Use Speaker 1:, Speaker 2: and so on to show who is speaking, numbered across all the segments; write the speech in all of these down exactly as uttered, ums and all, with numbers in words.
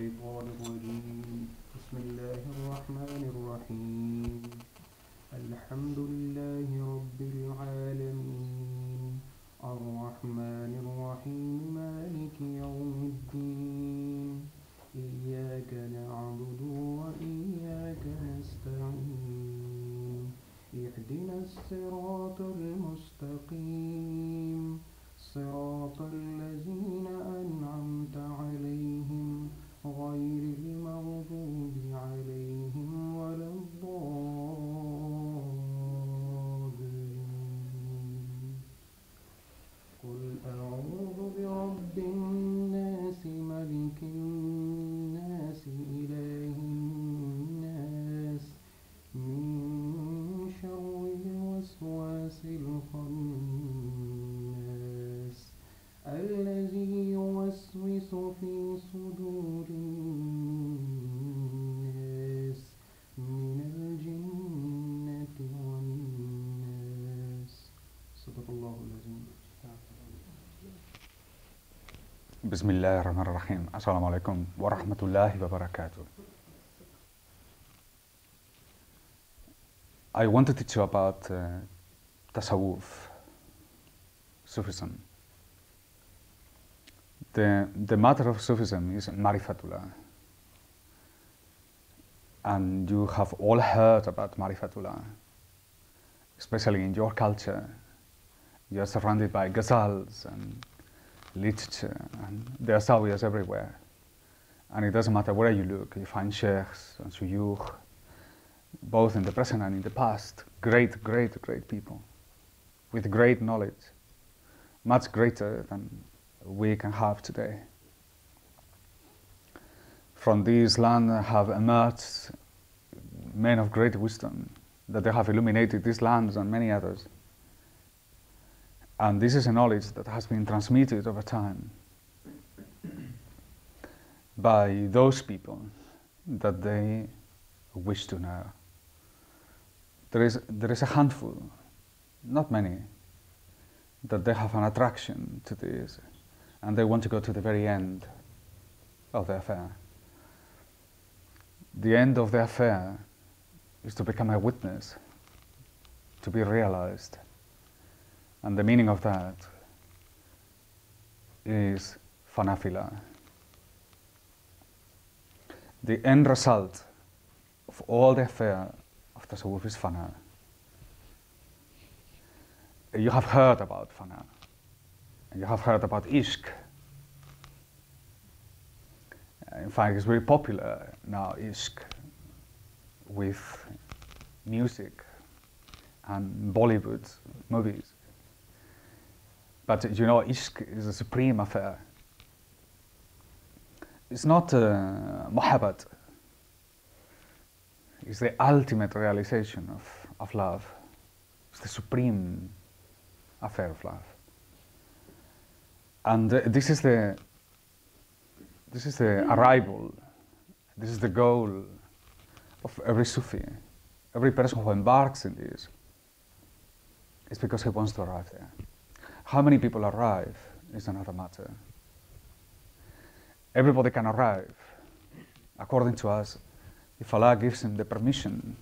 Speaker 1: الشيطان الرجيم بسم الله الرحمن الرحيم الحمد لله رب العالمين الرحمن الرحيم مالك يوم الدين إياك نعبد وإياك نستعين اهدنا الصراط المستقيم صراط الذين أنعمت عليهم غير المغضوب عليهم ولا الضالين قل أعوذ برب الناس ملك الناس إله الناس من شر الوسواس الخناس الذي يوسوس في صدور الناس من الجنة والناس صدق الله العظيم.
Speaker 2: بسم الله الرحمن الرحيم. Assalamu alaikum wa rahmatullahi wa barakatuh. I want to teach you about uh, tasawwuf, Sufism. The, the matter of Sufism is Marifatullah. And you have all heard about Marifatullah, especially in your culture. You are surrounded by ghazals and literature, and there are zawiyas everywhere. And it doesn't matter where you look, you find sheikhs and shuyukh, both in the present and in the past, great, great, great people with great knowledge, much greater than we can have today. From this land have emerged men of great wisdom, that they have illuminated these lands and many others. And this is a knowledge that has been transmitted over time by those people that they wish to know. There is, there is a handful, not many, that they have an attraction to this, and they want to go to the very end of the affair. The end of the affair is to become a witness, to be realized. And the meaning of that is Fana'fillah. The end result of all the affair of tasawwuf is Fana. You have heard about Fana. You have heard about Ishq. In fact, it's very popular now, Ishq, with music and Bollywood movies. But you know, Ishq is a supreme affair. It's not uh, muhabbat. It's the ultimate realization of, of love. It's the supreme affair of love. And uh, this is the this is the arrival, this is the goal of every Sufi. Every person who embarks in this is because he wants to arrive there. How many people arrive is another matter. Everybody can arrive, according to us. If Allah gives him the permission,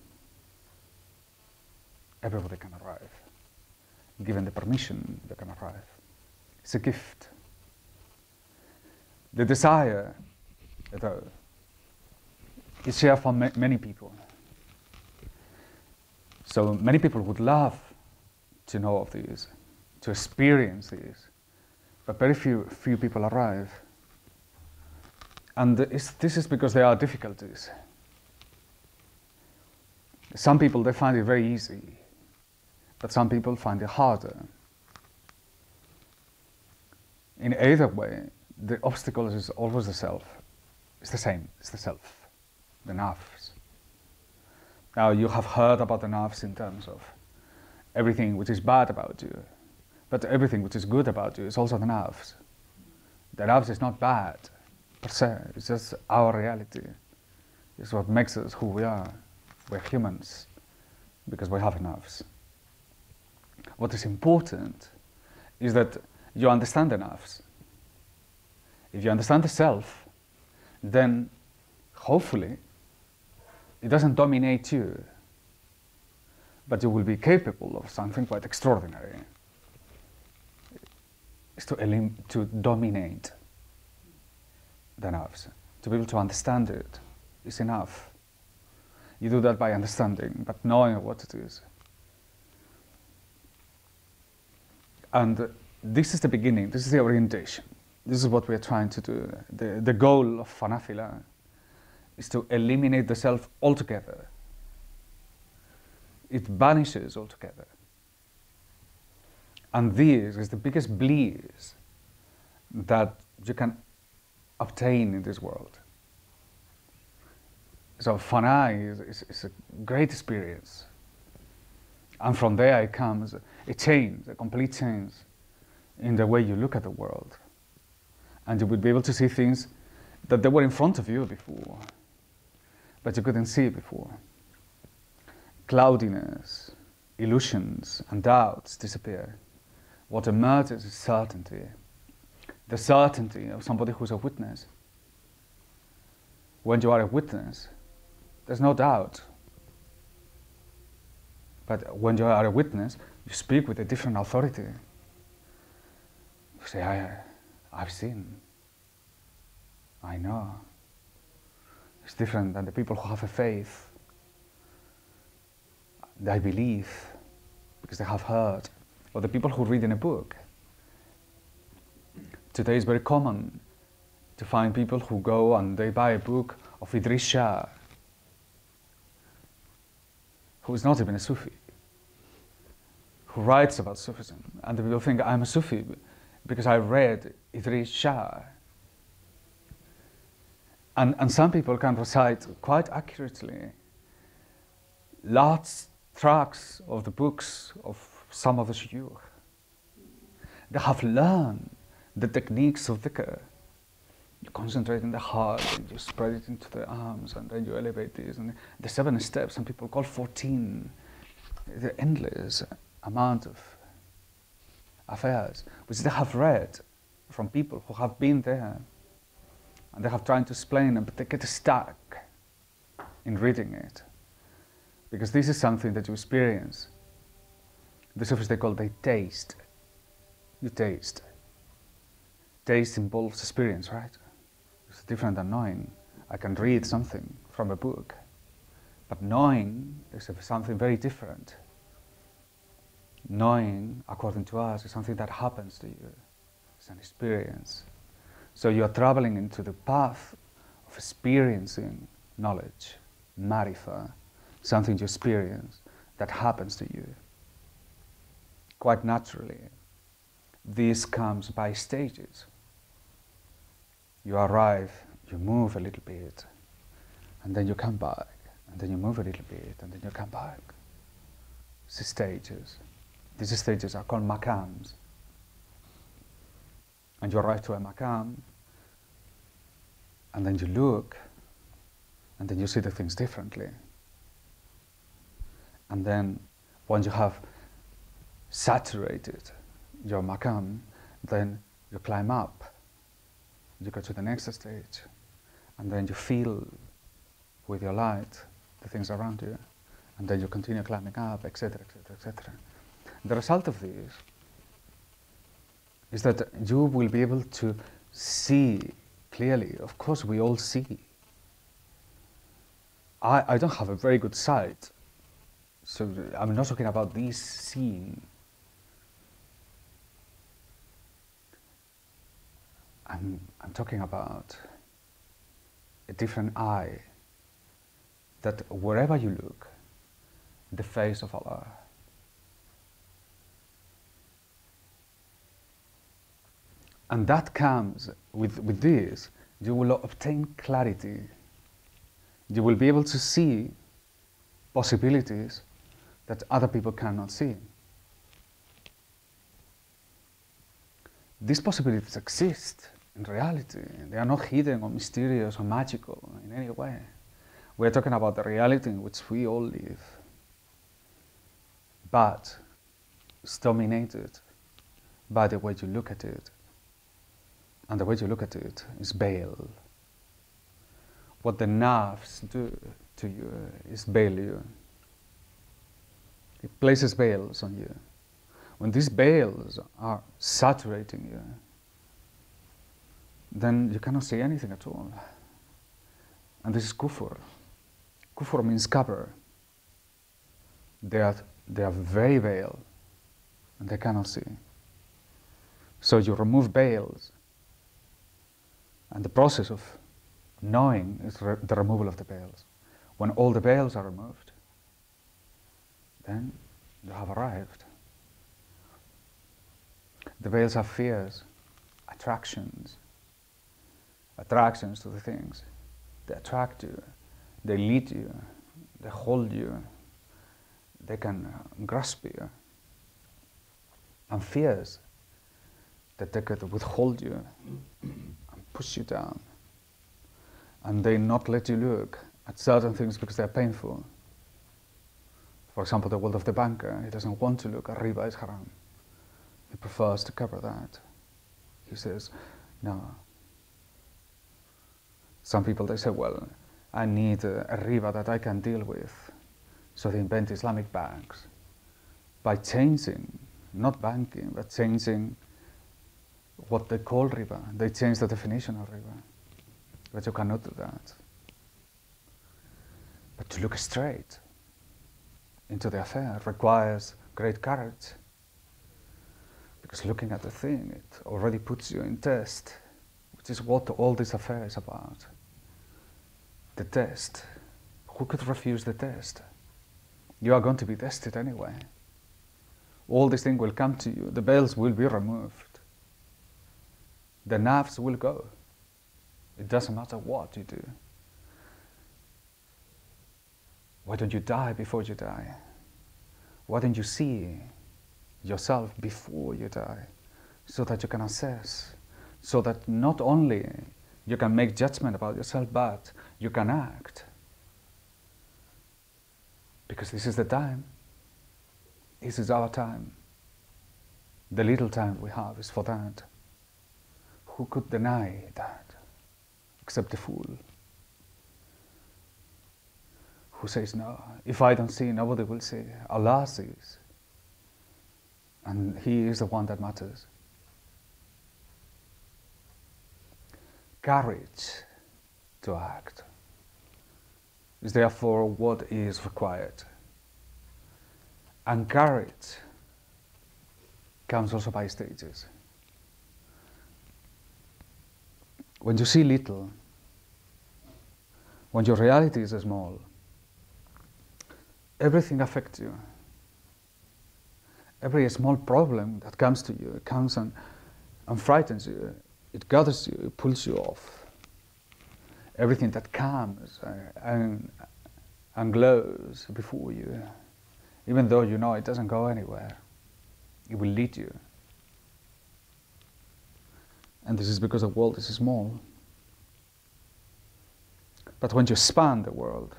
Speaker 2: everybody can arrive. Given the permission, they can arrive. It's a gift. The desire, though, is shared for ma many people. So many people would love to know of these, to experience these, but very few, few people arrive. And it's, this is because there are difficulties. Some people, they find it very easy, but some people find it harder. In either way, the obstacle is always the self. It's the same, it's the self, the nafs. Now, you have heard about the nafs in terms of everything which is bad about you, but everything which is good about you is also the nafs. The nafs is not bad per se, it's just our reality. It's what makes us who we are. We're humans because we have nafs. What is important is that you understand the nafs. If you understand the self, then hopefully, it doesn't dominate you, but you will be capable of something quite extraordinary. It's to, elim to dominate the nerves. To be able to understand it is enough. You do that by understanding, but knowing what it is. And this is the beginning, this is the orientation. This is what we are trying to do. The, the goal of Fana'fillah is to eliminate the self altogether. It vanishes altogether. And this is the biggest bliss that you can obtain in this world. So Fana is, is, is a great experience. And from there it comes a change, a complete change in the way you look at the world. And you will be able to see things that they were in front of you before, but you couldn't see before. Cloudiness, illusions, and doubts disappear. What emerges is certainty. The certainty of somebody who's a witness. When you are a witness, there's no doubt. But when you are a witness, you speak with a different authority. You say, I, I've seen. I know. It's different than the people who have a faith. They believe because they have heard. Or the people who read in a book. Today it's very common to find people who go and they buy a book of Idris Shah, who is not even a Sufi, who writes about Sufism. And the people think, I'm a Sufi because I read Idris Shah. And, and some people can recite quite accurately large tracts of the books of some of the shuyukh. They have learned the techniques of dhikr. You concentrate in the heart, and you spread it into the arms, and then you elevate this. And the seven steps, some people call fourteen. The endless amount of affairs, which they have read from people who have been there. And they have tried to explain it, but they get stuck in reading it. Because this is something that you experience. The Sufis, they call they taste. You taste. Taste involves experience, right? It's different than knowing. I can read something from a book, but knowing is something very different. Knowing, according to us, is something that happens to you. It's an experience. So you are traveling into the path of experiencing knowledge, marifa, something you experience that happens to you. Quite naturally, this comes by stages. You arrive, you move a little bit, and then you come back, and then you move a little bit, and then you come back. It's stages. These stages are called makams. And you arrive to a makam, and then you look, and then you see the things differently. And then, once you have saturated your makam, then you climb up. You go to the next stage, and then you feel with your light the things around you, and then you continue climbing up, et cetera, et cetera, et cetera. The result of this is that you will be able to see clearly. Of course, we all see. I, I don't have a very good sight, so I'm not talking about this seeing. I'm, I'm talking about a different eye, that wherever you look, the face of Allah. And that comes with, with this, you will obtain clarity. You will be able to see possibilities that other people cannot see. These possibilities exist in reality. They are not hidden or mysterious or magical in any way. We're talking about the reality in which we all live. But it's dominated by the way you look at it. And the way you look at it is veiled. what the nerves do to you is veil you. It places veils on you. When these veils are saturating you, then you cannot see anything at all. And this is kufr. Kufr means cover. They are, they are very veiled, and they cannot see. So you remove veils, and the process of knowing is re the removal of the veils. When all the veils are removed, then you have arrived. The veils have fears, attractions, attractions to the things. They attract you, they lead you, they hold you, they can uh, grasp you. And fears that they could withhold you and push you down. And they not let you look at certain things because they're painful. For example, the world of the banker, he doesn't want to look at riba is haram. He prefers to cover that. He says, no. Some people, they say, well, I need a, a riba that I can deal with. So they invent Islamic banks. By changing, not banking, but changing what they call riba. They change the definition of riba. But you cannot do that. But to look straight into the affair requires great courage. Because looking at the thing, it already puts you in test, which is what all this affair is about. The test. Who could refuse the test? You are going to be tested anyway. All these things will come to you. The veils will be removed. The nerves will go. It doesn't matter what you do. Why don't you die before you die? Why don't you see yourself before you die, so that you can assess, so that not only you can make judgment about yourself, but you can act. Because this is the time. This is our time. The little time we have is for that. Who could deny that? Except the fool. Who says, no, if I don't see, nobody will see. Allah sees. And He is the one that matters. Courage to act is therefore what is required. And courage comes also by stages. When you see little, when your reality is small, everything affects you. Every small problem that comes to you, it comes and, and frightens you. It gathers you, it pulls you off. Everything that comes uh, and, and glows before you, even though you know it doesn't go anywhere, it will lead you. And this is because the world is small. But when you span the world,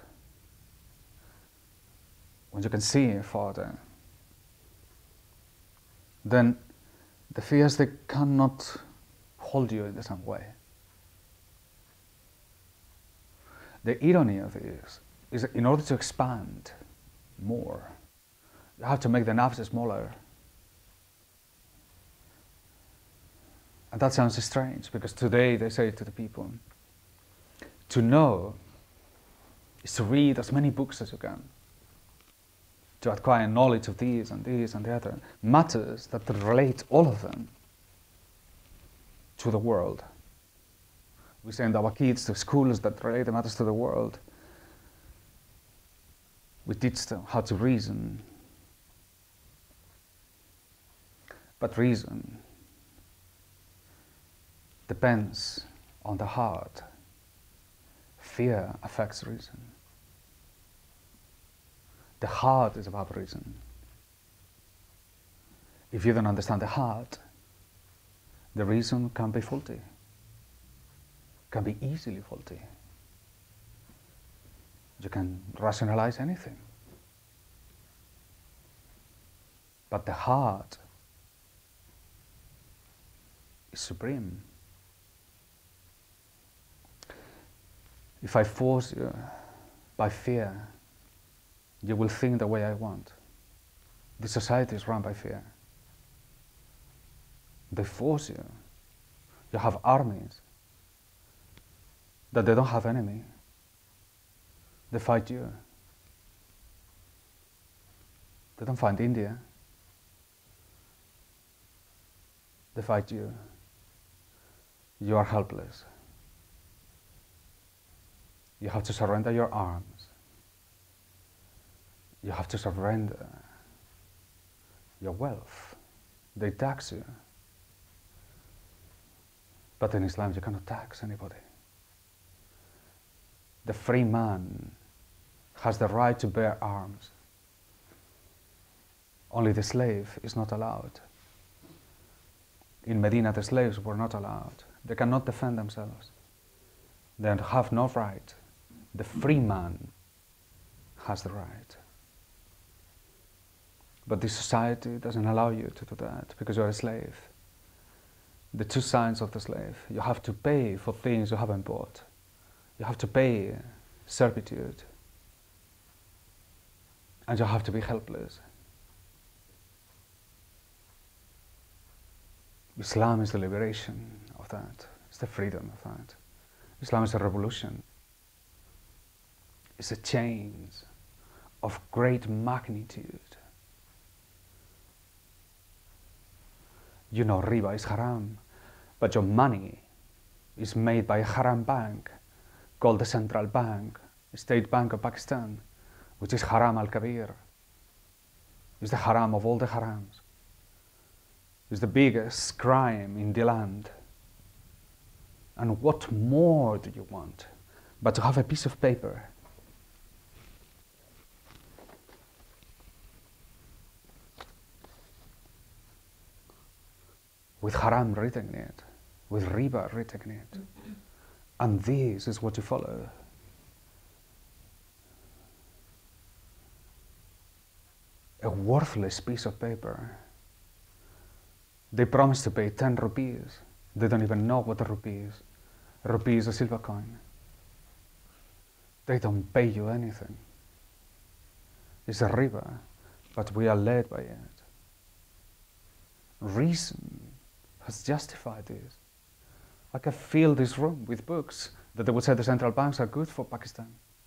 Speaker 2: when you can see farther, then the fears, they cannot hold you in the same way. The irony of this is that in order to expand more, you have to make the nerves smaller. And that sounds strange, because today they say to the people, to know is to read as many books as you can, to acquire knowledge of these and these and the other, matters that relate all of them to the world. We send our kids to schools that relate the matters to the world. We teach them how to reason. But reason depends on the heart. Fear affects reason. The heart is about reason. If you don't understand the heart, the reason can be faulty, can be easily faulty. You can rationalize anything. But the heart is supreme. If I force you by fear, you will think the way I want. This society is run by fear. They force you. You have armies that they don't have enemy. They fight you. They don't fight India. They fight you. You are helpless. You have to surrender your arms. You have to surrender your wealth. They tax you. But in Islam, you cannot tax anybody. The free man has the right to bear arms. Only the slave is not allowed. In Medina, the slaves were not allowed. They cannot defend themselves. They have no right. The free man has the right. But this society doesn't allow you to do that because you're a slave. The two sides of the slave. You have to pay for things you haven't bought. You have to pay servitude. And you have to be helpless. Islam is the liberation of that. It's the freedom of that. Islam is a revolution. It's a change of great magnitude. You know riba is haram, but your money is made by a haram bank called the Central Bank, State Bank of Pakistan, which is haram al-kabir. It's the haram of all the harams. It's the biggest crime in the land. And what more do you want but to have a piece of paper with haram written in it, with riba written in it? And this is what you follow. A worthless piece of paper. They promise to pay ten rupees. They don't even know what a rupee is. A rupee is a silver coin. They don't pay you anything. It's a riba, but we are led by it. Reason has justified this. I can fill this room with books that they would say the central banks are good for Pakistan.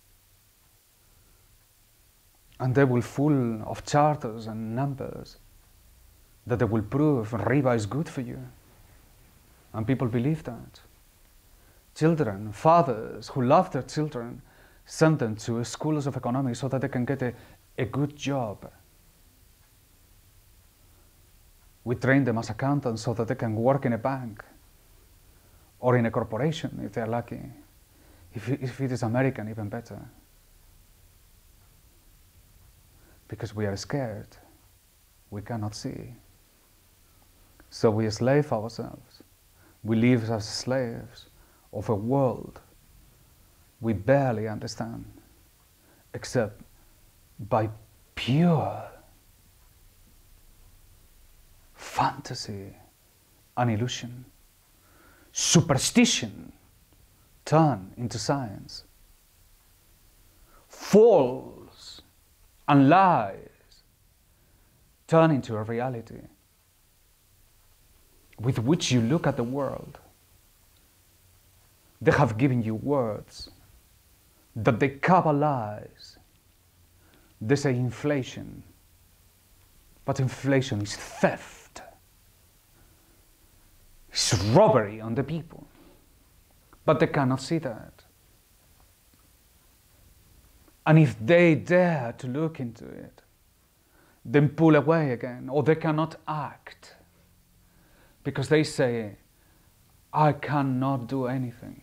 Speaker 2: And they will full of charters and numbers that they will prove riba is good for you. And people believe that. Children, fathers who love their children, send them to schools of economics so that they can get a, a good job. We train them as accountants so that they can work in a bank or in a corporation if they're lucky. If, if it is American, even better. Because we are scared. We cannot see. So we enslave ourselves. We live as slaves of a world we barely understand, except by pure fantasy and illusion, superstition turned into science, false and lies turn into a reality with which you look at the world. They have given you words that they cabalize. They say inflation, but inflation is theft. It's robbery on the people, but they cannot see that. And if they dare to look into it, then pull away again, or they cannot act because they say, I cannot do anything.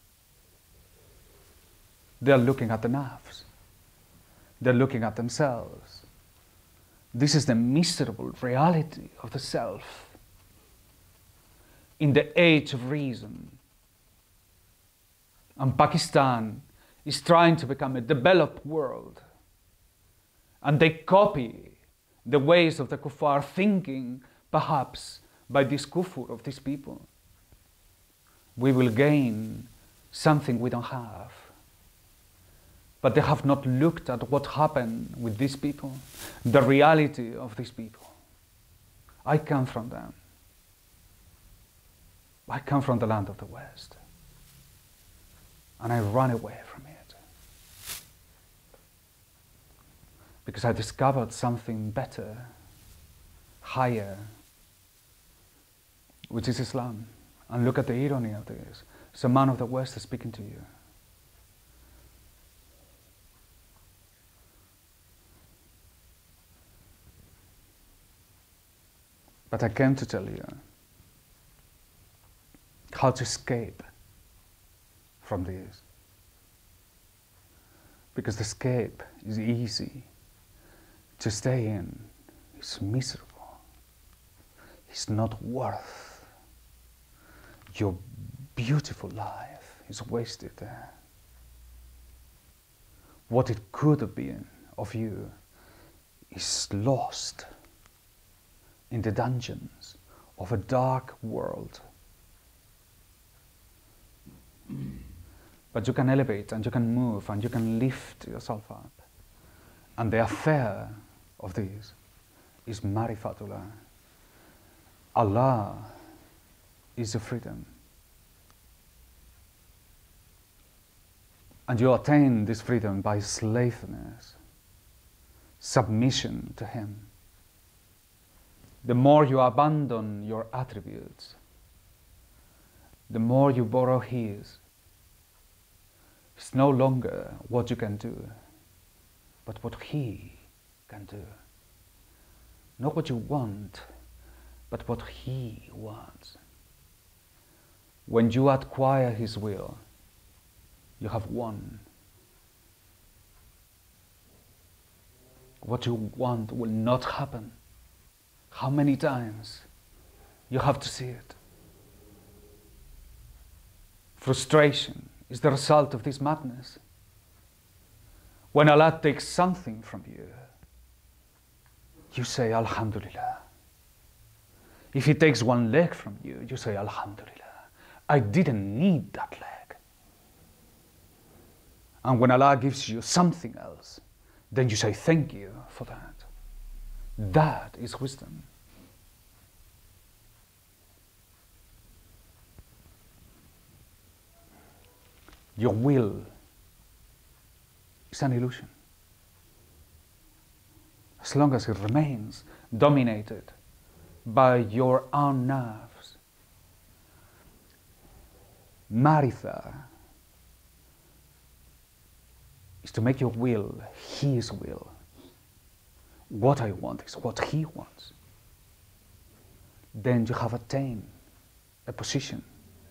Speaker 2: They're looking at the nafs. They're looking at themselves. This is the miserable reality of the self. In the age of reason. And Pakistan is trying to become a developed world. And they copy the ways of the kuffar, thinking perhaps by this kufr of these people we will gain something we don't have. But they have not looked at what happened with these people, the reality of these people. I come from them. I come from the land of the West. And I run away from it. Because I discovered something better, higher, which is Islam. And look at the irony of this. It's a man of the West speaking to you. But I came to tell you how to escape from this. Because the escape is easy. To stay in is miserable. It's not worth. Your beautiful life is wasted there. What it could have been of you is lost in the dungeons of a dark world. But you can elevate and you can move and you can lift yourself up. And the affair of this is Marifatullah. Allah is the freedom. And you attain this freedom by slaveness, submission to Him. The more you abandon your attributes, the more you borrow His. It's no longer what you can do, but what He can do. Not what you want, but what He wants. When you acquire His will, you have won. What you want will not happen. How many times you have to see it? Frustration is the result of this madness. When Allah takes something from you, you say Alhamdulillah. If He takes one leg from you, you say Alhamdulillah. I didn't need that leg. And when Allah gives you something else, then you say thank you for that. That is wisdom. Your will is an illusion. As long as it remains dominated by your own nerves. Maritha is to make your will His will. What I want is what He wants. Then you have attained a position.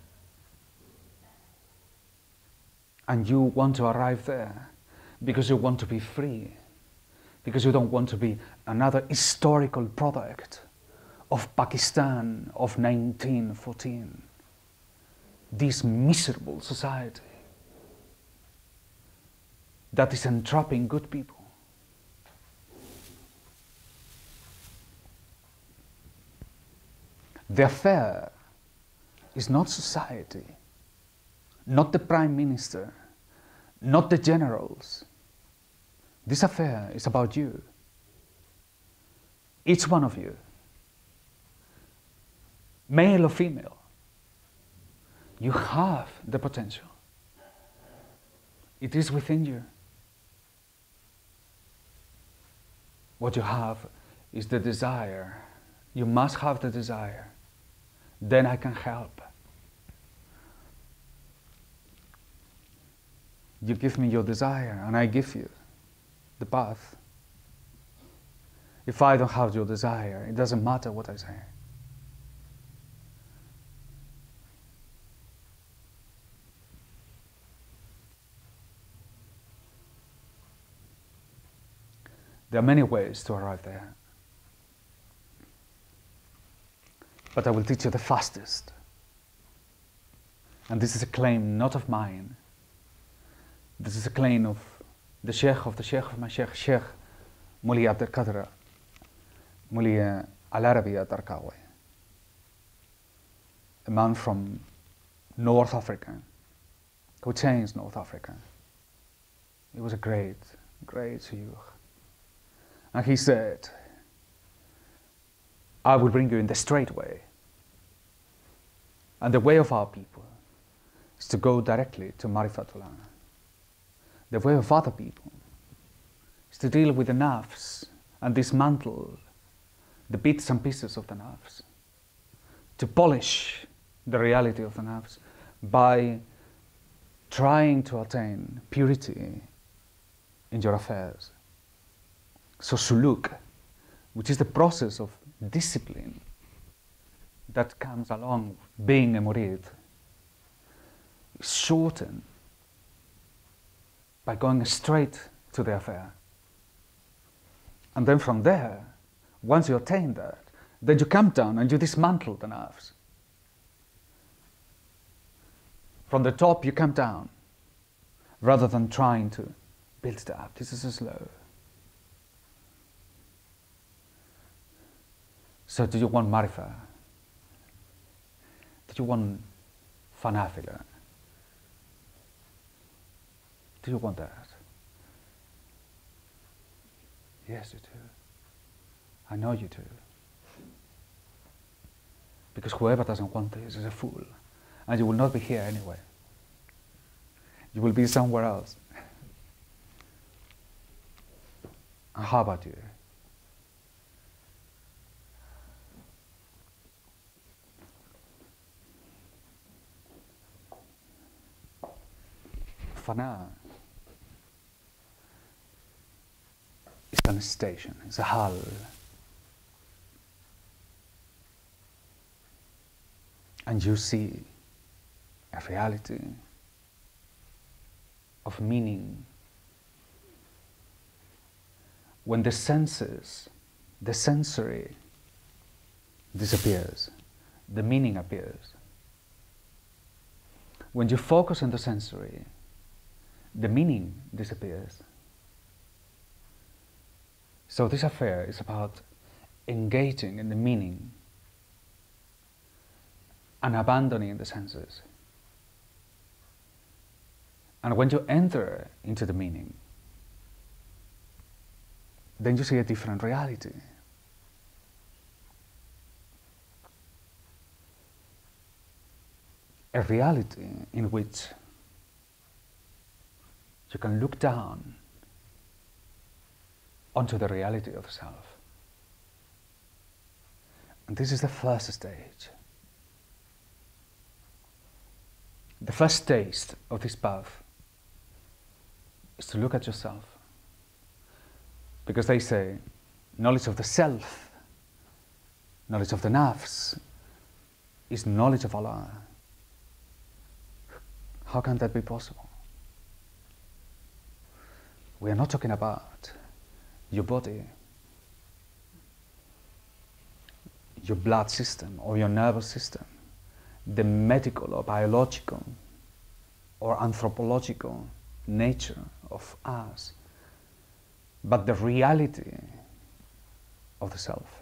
Speaker 2: And you want to arrive there because you want to be free, because you don't want to be another historical product of Pakistan of nineteen fourteen. This miserable society that is entrapping good people. The affair is not society, not the Prime Minister, not the generals. This affair is about you. Each one of you, male or female, you have the potential. It is within you. What you have is the desire. You must have the desire. Then I can help. You give me your desire and I give you the path. If I don't have your desire, it doesn't matter what I say. There are many ways to arrive there. But I will teach you the fastest. And this is a claim not of mine. This is a claim of the Shaykh of the Shaykh of my Shaykh, Shaykh Muli Abdul Qadr, Muli Al-Arabi Ad-Darqawi, a man from North Africa, who changed North Africa. He was a great, great Shaykh. And he said, I will bring you in the straight way. And the way of our people is to go directly to Marifatullah. The way of other people is to deal with the nafs and dismantle the bits and pieces of the nafs, to polish the reality of the nafs by trying to attain purity in your affairs. So suluk, which is the process of discipline that comes along being a murid, is shortened by going straight to the affair. And then from there, once you attain that, then you come down and you dismantle the nafs. From the top you come down, rather than trying to build it up. This is so slow. So do you want marifa? Do you want Fana'fillah? Do you want that? Yes, you do. I know you do. Because whoever doesn't want this is a fool. And you will not be here anyway. You will be somewhere else. And how about you? Fana is an station, it's a hull. And you see a reality of meaning. When the senses, the sensory disappears, the meaning appears. When you focus on the sensory, the meaning disappears. So this affair is about engaging in the meaning and abandoning the senses. And when you enter into the meaning, then you see a different reality. A reality in which you can look down onto the reality of the self. And this is the first stage. The first taste of this path is to look at yourself. Because they say, knowledge of the self, knowledge of the nafs, is knowledge of Allah. How can that be possible? We are not talking about your body, your blood system, or your nervous system, the medical or biological or anthropological nature of us, but the reality of the self,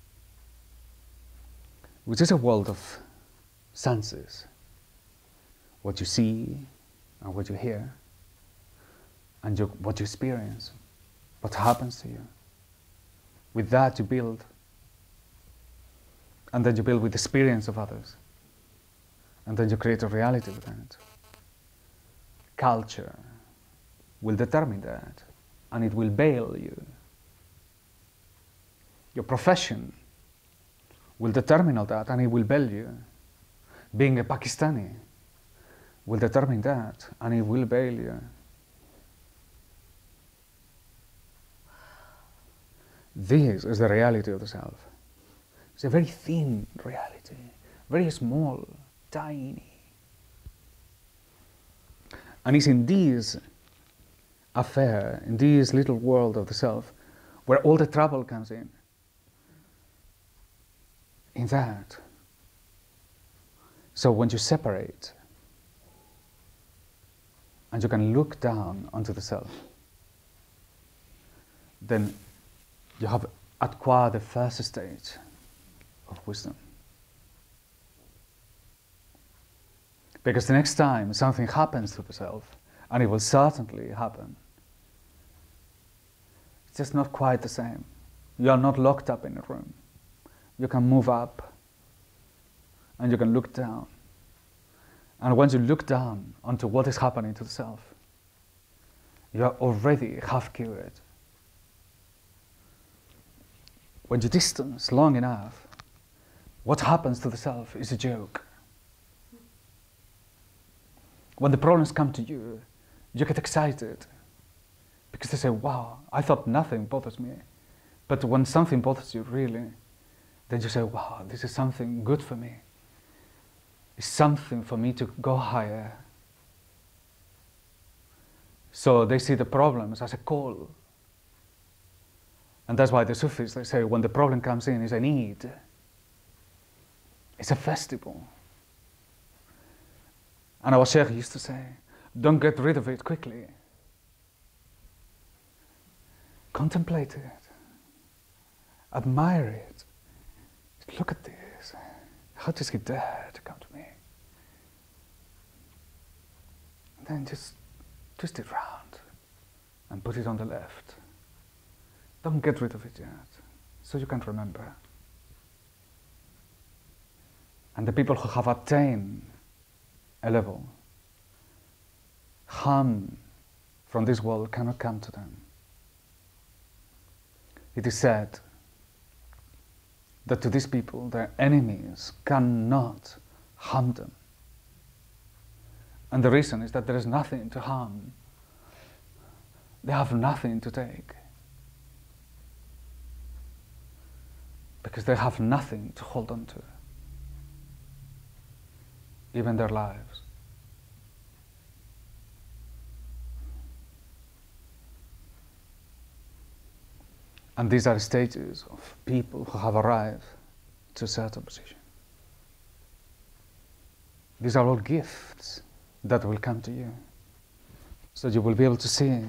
Speaker 2: which is a world of senses, what you see and what you hear, and you, what you experience, what happens to you. With that you build, and then you build with the experience of others, and then you create a reality with that. Culture will determine that, and it will bail you. Your profession will determine all that, and it will bail you. Being a Pakistani will determine that, and it will bail you. This is the reality of the self. It's a very thin reality, very small, tiny. And it's in this affair, in this little world of the self, where all the trouble comes in. In that. So when you separate, and you can look down onto the self, then you have acquired the first stage of wisdom. Because the next time something happens to the self, and it will certainly happen, just not quite the same. You are not locked up in a room. You can move up and you can look down. And once you look down onto what is happening to the self, you are already half cured. When you distance long enough, what happens to the self is a joke. When the problems come to you, you get excited because they say, wow, I thought nothing bothers me. But when something bothers you really, then you say, wow, this is something good for me. It's something for me to go higher. So they see the problems as a call. And that's why the Sufis, they say, when the problem comes in, it's a need. It's a festival. And our Shaykh used to say, don't get rid of it quickly. Contemplate it. Admire it. Look at this. How does he dare to come to me? And then just twist it round and put it on the left. Don't get rid of it yet, so you can remember. And the people who have attained a level, harm from this world cannot come to them. It is said that to these people, their enemies cannot harm them. And the reason is that there is nothing to harm. They have nothing to take. Because they have nothing to hold on to. Even their lives. And these are stages of people who have arrived to a certain position. These are all gifts that will come to you. So you will be able to see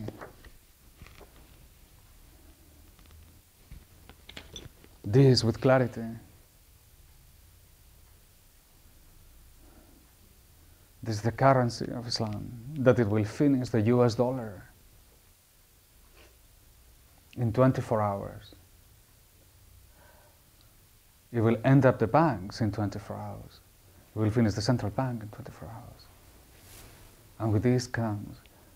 Speaker 2: this with clarity. This is the currency of Islam, that it will finish the U S dollar in twenty-four hours. It will end up the banks in twenty-four hours. It will finish the central bank in twenty-four hours. And with this comes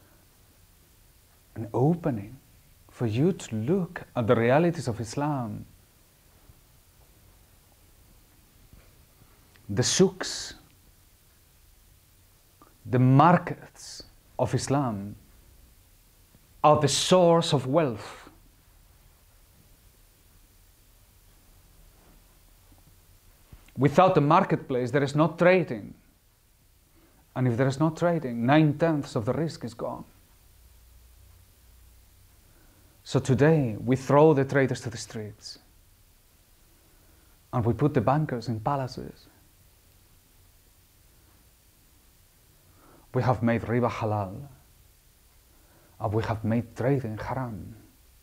Speaker 2: an opening for you to look at the realities of Islam. The souks, the markets of Islam are the source of wealth. Without the marketplace, there is no trading. And if there is no trading, nine-tenths of the risk is gone. So today, we throw the traders to the streets. And we put the bankers in palaces. We have made riba halal. And we have made trading haram.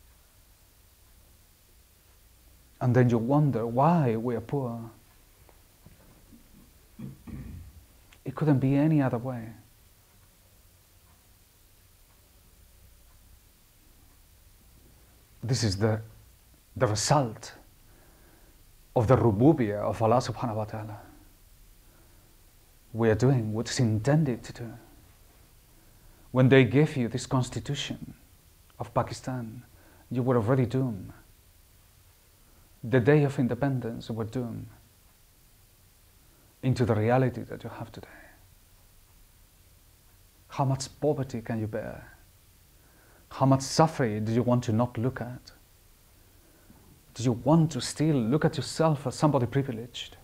Speaker 2: And then you wonder why we are poor. It couldn't be any other way. This is the, the result of the rububiyyah of Allah subhanahu wa ta'ala. We are doing what is intended to do. When they gave you this constitution of Pakistan, you were already doomed. The day of independence, you were doomed into the reality that you have today. How much poverty can you bear? How much suffering do you want to not look at? Do you want to still look at yourself as somebody privileged?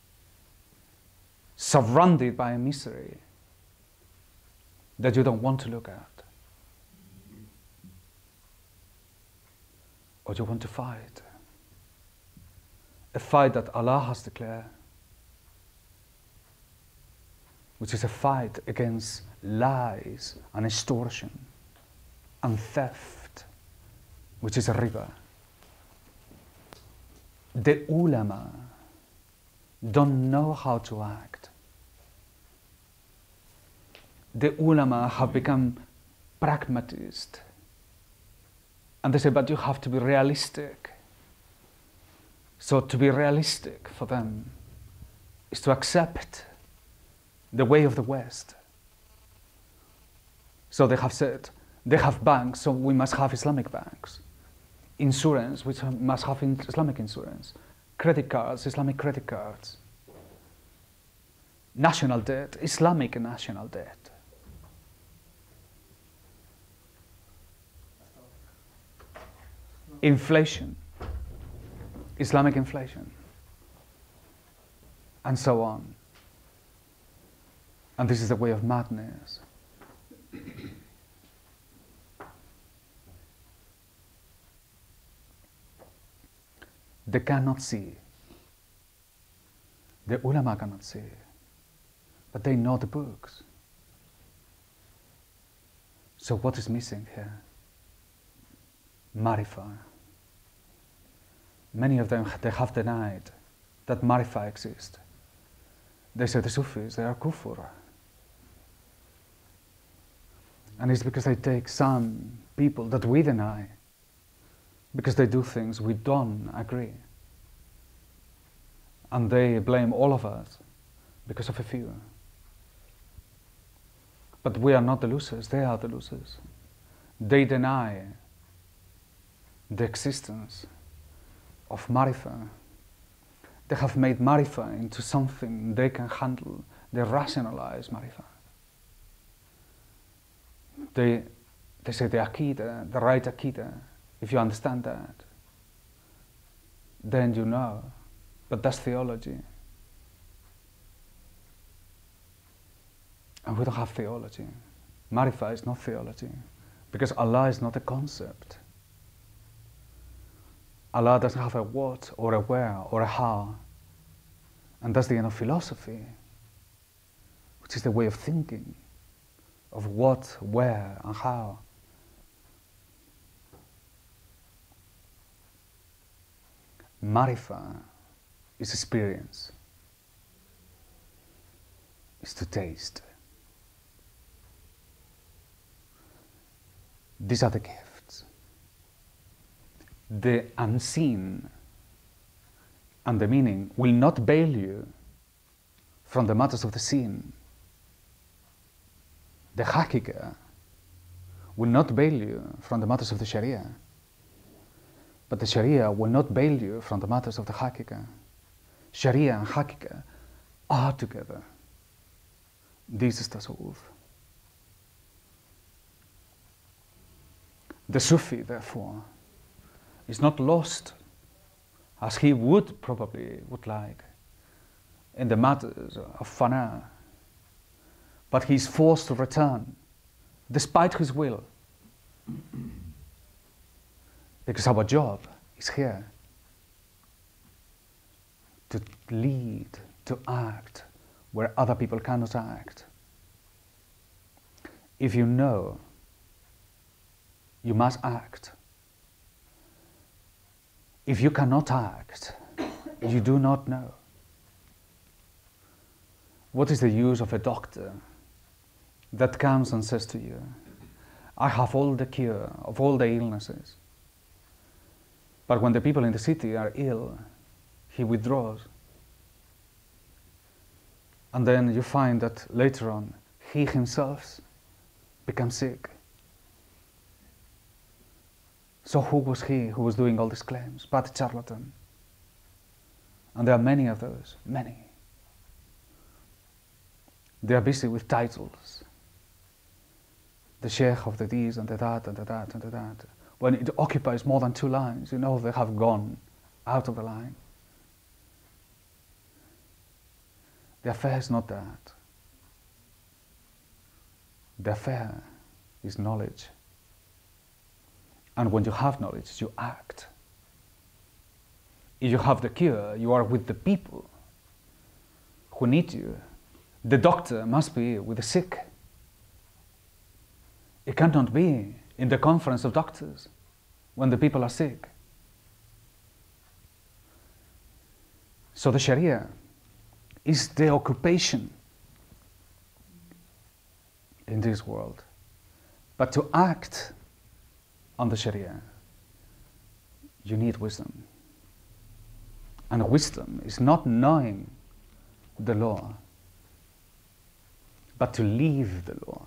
Speaker 2: Surrounded by a misery that you don't want to look at? Or do you want to fight? A fight that Allah has declared, which is a fight against lies and extortion and theft, which is a riba. The ulama don't know how to act. The ulama have become pragmatist. And they say, but you have to be realistic. So to be realistic for them is to accept the way of the West. So they have said, they have banks, so we must have Islamic banks. Insurance, we must have Islamic insurance. Credit cards, Islamic credit cards. National debt, Islamic national debt. Inflation, Islamic inflation, and so on. And this is the way of madness. They cannot see. The ulama cannot see. But they know the books. So what is missing here? Marifa. Many of them, they have denied that Marifa exists. They say the Sufis, they are kufur. And it's because they take some people that we deny, because they do things we don't agree. And they blame all of us because of a few. But we are not the losers, they are the losers. They deny the existence of Marifa. They have made Marifa into something they can handle. They rationalize Marifa. They, they say the Aqidah, the right Aqidah, if you understand that, then you know. But that's theology. And we don't have theology. Marifa is not theology, because Allah is not a concept. Allah doesn't have a what, or a where, or a how. And that's the end of philosophy, which is the way of thinking, of what, where, and how. Marifa is experience, is to taste. These are the gifts. The unseen and the meaning will not bail you from the matters of the seen. The Haqiqah will not bail you from the matters of the Sharia. But the Sharia will not bail you from the matters of the Haqiqah. Sharia and Haqiqah are together. This is Tasawwuf. The Sufi, therefore, is not lost, as he would probably would like, in the matters of Fana, but he is forced to return, despite his will, because our job is here to lead, to act where other people cannot act. If you know, you must act. If you cannot act, you do not know. What is the use of a doctor that comes and says to you, I have all the cure of all the illnesses, but when the people in the city are ill, he withdraws. And then you find that later on, he himself becomes sick. So who was he who was doing all these claims? But charlatan. And there are many of those, many. They are busy with titles. The Shaykh of the this and the that and the that and the that. When it occupies more than two lines, you know they have gone out of the line. The affair is not that. The affair is knowledge. And when you have knowledge, you act. If you have the cure, you are with the people who need you. The doctor must be with the sick. It cannot be in the conference of doctors when the people are sick. So the Sharia is the occupation in this world. But to act on the Sharia you need wisdom. And wisdom is not knowing the law, but to live the law.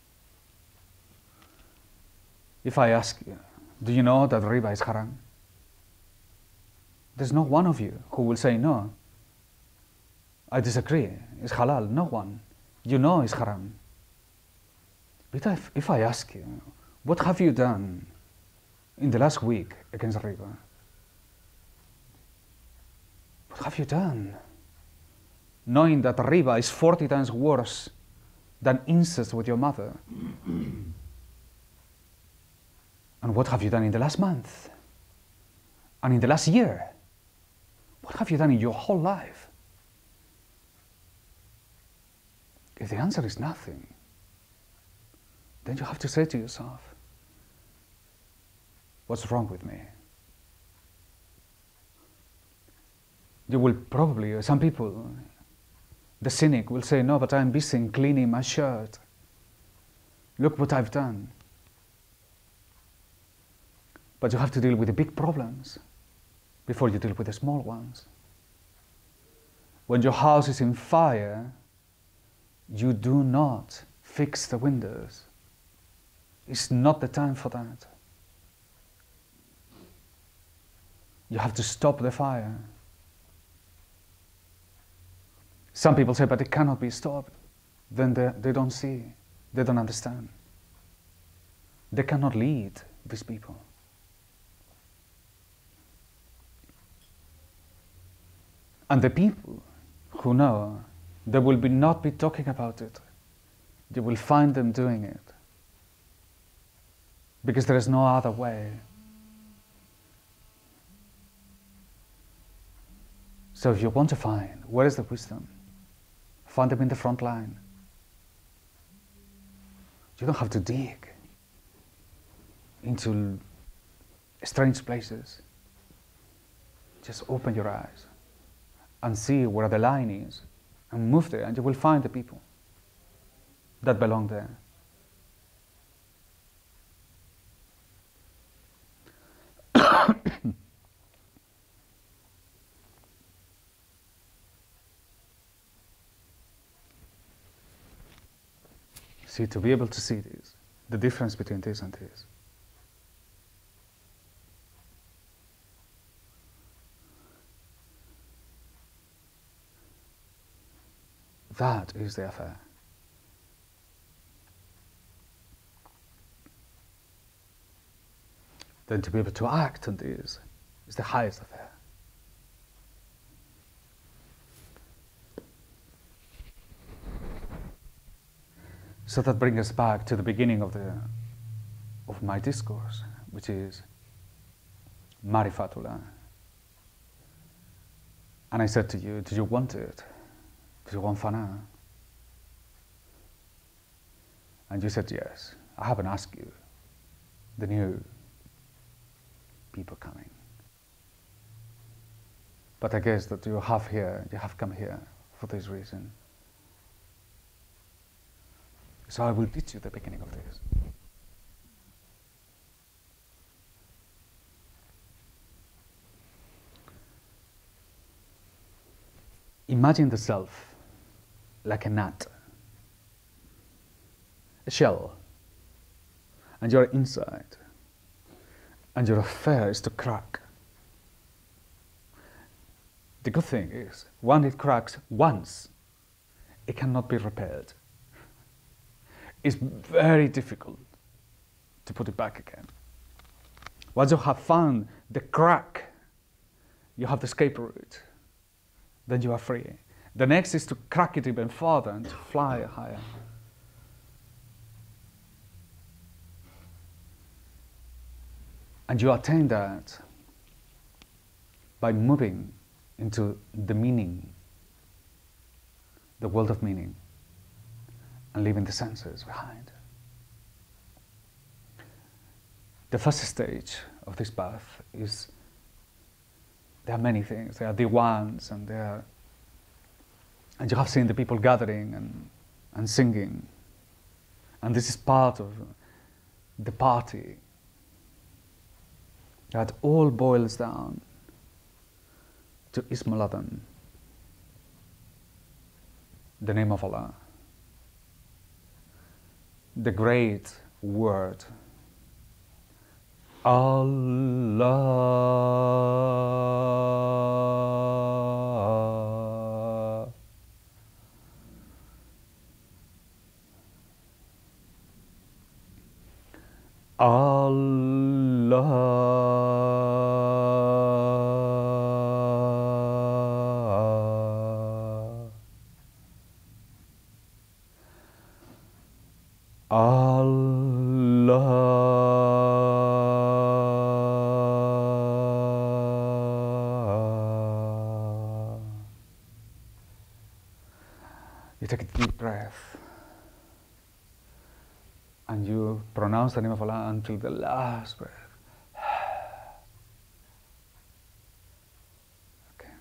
Speaker 2: If I ask you, do you know that riba is haram? There's not one of you who will say, no, I disagree, it's halal. No one. You know it's haram. But if, if I ask you, what have you done in the last week against riba? What have you done? Knowing that riba is forty times worse than incest with your mother. And what have you done in the last month? And in the last year? What have you done in your whole life? If the answer is nothing, then you have to say to yourself, what's wrong with me? You will probably, some people, the cynic will say, no, but I'm busy cleaning my shirt. Look what I've done. But you have to deal with the big problems before you deal with the small ones. When your house is in fire, you do not fix the windows. It's not the time for that. You have to stop the fire. Some people say, but it cannot be stopped. Then they, they don't see, they don't understand. They cannot lead these people. And the people who know, they will be not be talking about it. You will find them doing it. Because there is no other way. So if you want to find, where is the wisdom? Find them in the front line. You don't have to dig into strange places. Just open your eyes and see where the line is and move there, and you will find the people that belong there. See, to be able to see this, the difference between this and this. That is the affair. Then to be able to act on this is the highest affair. So that brings us back to the beginning of the of my discourse, which is Marifatullah. And I said to you, do you want it? Do you want Fana? And you said yes. I haven't asked you, the new people coming. But I guess that you have here, you have come here for this reason. So I will teach you the beginning of this. Imagine the self like a nut, a shell, and you're inside, and your affair is to crack. The good thing is, when it cracks once, it cannot be repaired. It's very difficult to put it back again. Once you have found the crack, you have the escape route, then you are free. The next is to crack it even further and to fly higher. And you attain that by moving into the meaning, the world of meaning, and leaving the senses behind. The first stage of this path is, there are many things. There are the ones, and there are, and you have seen the people gathering and, and singing. And this is part of the party. That all boils down to Ismul Adhan, the name of Allah, the great word, Allah. Allah. Allah. You take a deep breath and you pronounce the name of Allah until the last breath. Okay.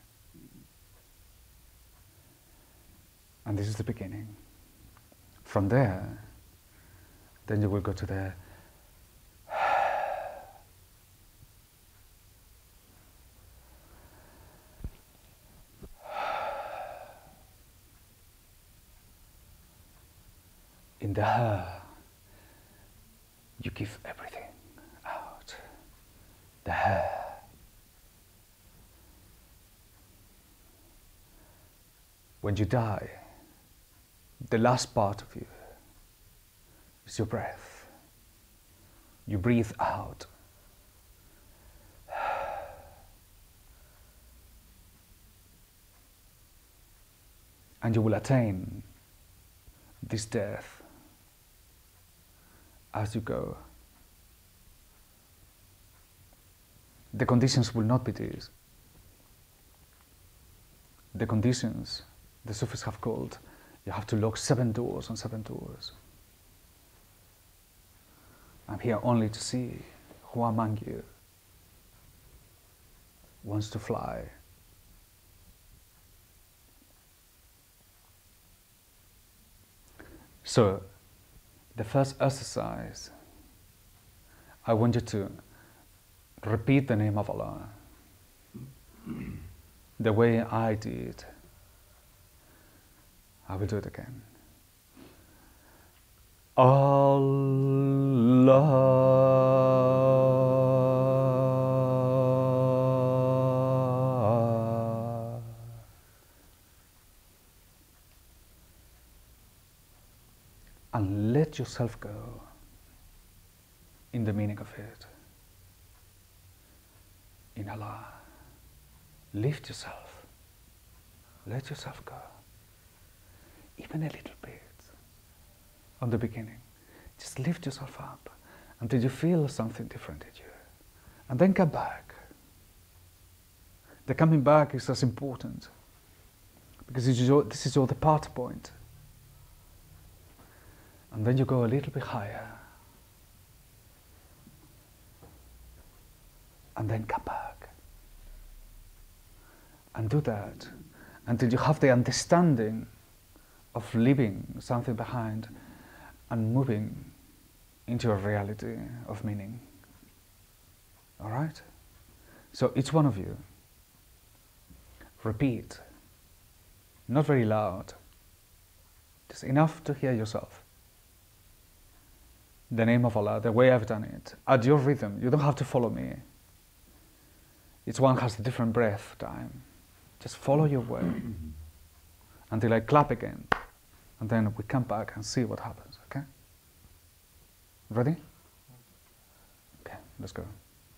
Speaker 2: And this is the beginning. From there, then you will go to the in the ha, you give everything out. The ha. When you die, the last part of you is your breath. You breathe out. And you will attain this death as you go. The conditions will not be these. The conditions the Sufis have called, you have to lock seven doors and seven doors. I'm here only to see who among you wants to fly. So, the first exercise, I want you to repeat the name of Allah the way I did. I will do it again. Allah. And let yourself go in the meaning of it. In Allah. Lift yourself. Let yourself go. Even a little bit. On the beginning. Just lift yourself up until you feel something different in you. And then come back. The coming back is as important. Because this is your, this is your departure point. And then you go a little bit higher. And then come back. And do that until you have the understanding of leaving something behind and moving into a reality of meaning. All right? So each one of you, repeat, not very loud, just enough to hear yourself. The name of Allah, the way I've done it, at your rhythm. You don't have to follow me. Each one has a different breath time. Just follow your way until I clap again. And then we come back and see what happens, okay? Ready? Okay, let's go.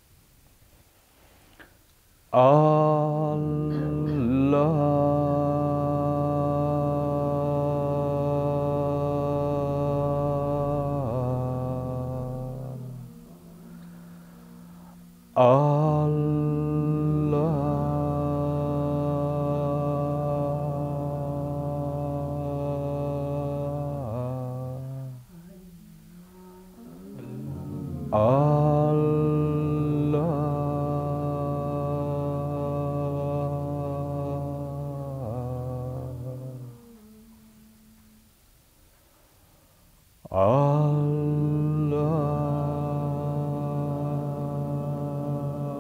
Speaker 2: Allah. Allah.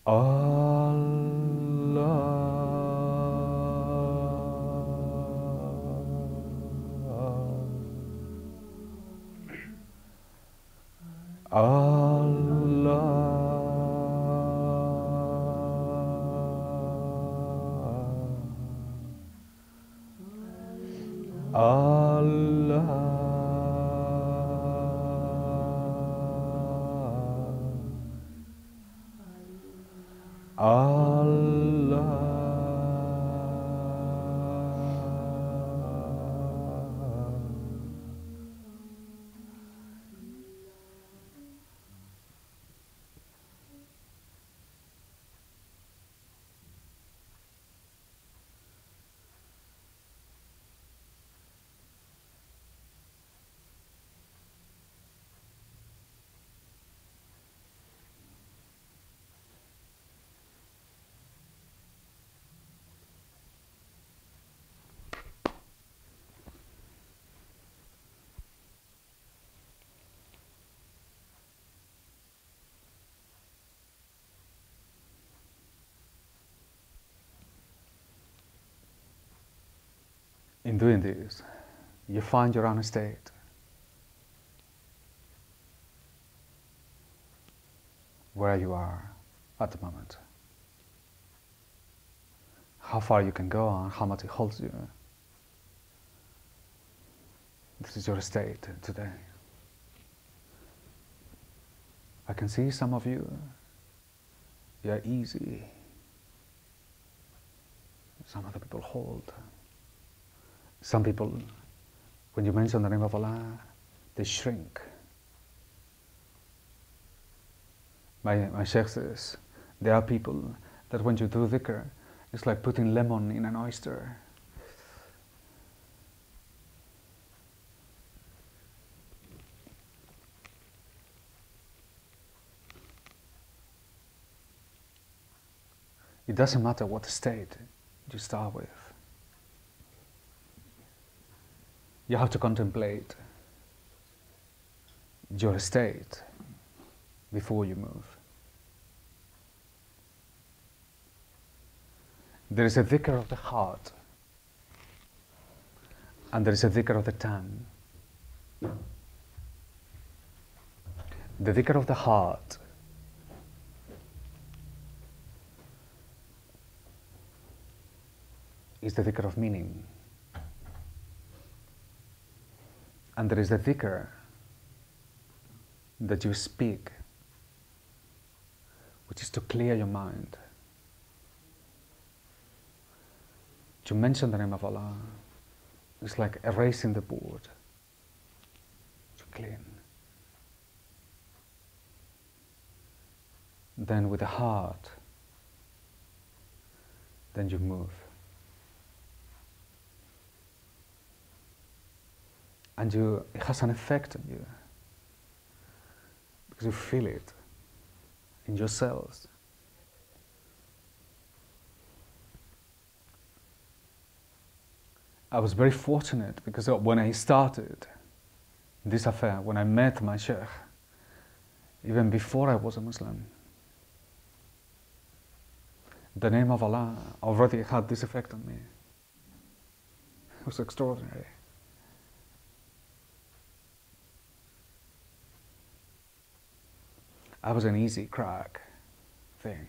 Speaker 2: In doing this, you find your own state. Where you are at the moment. How far you can go and how much it holds you. This is your state today. I can see some of you, you are easy. Some other people hold. Some people, when you mention the name of Allah, they shrink. My, my Shaykh says, there are people that when you do dhikr, it's like putting lemon in an oyster. It doesn't matter what state you start with. You have to contemplate your state before you move. There is a dhikr of the heart and there is a dhikr of the tongue. The dhikr of the heart is the dhikr of meaning. And there is the dhikr that you speak, which is to clear your mind. To mention the name of Allah is like erasing the board, to clean. Then with the heart, then you move. And you, it has an effect on you because you feel it in your cells. I was very fortunate because when I started this affair, when I met my Shaykh, even before I was a Muslim, the name of Allah already had this effect on me. It was extraordinary. I was an easy crack thing.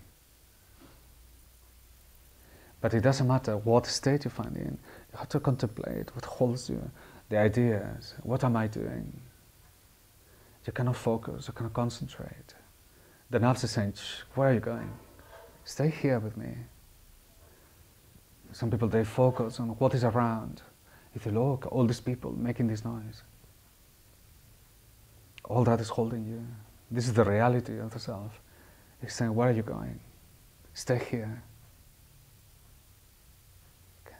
Speaker 2: But it doesn't matter what state you find in, you have to contemplate what holds you, the ideas, what am I doing? You cannot focus, you cannot concentrate. The nafs is saying, where are you going? Stay here with me. Some people, they focus on what is around. If you look, all these people making this noise, all that is holding you. This is the reality of the self. It's saying, where are you going? Stay here. Okay.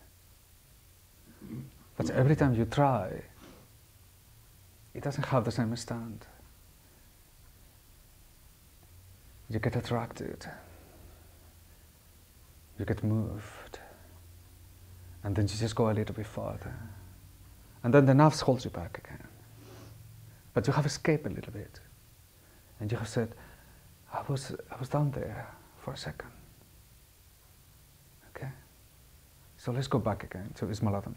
Speaker 2: But every time you try, it doesn't have the same stand. You get attracted. You get moved. And then you just go a little bit further. And then the nafs holds you back again. But you have escaped a little bit. And you have said, I was, I was down there for a second. Okay? So let's go back again to Ismail Adam.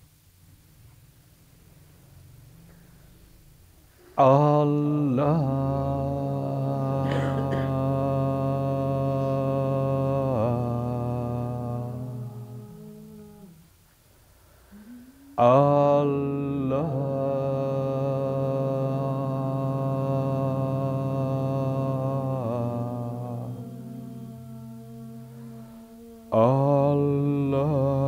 Speaker 2: Allah, Allah,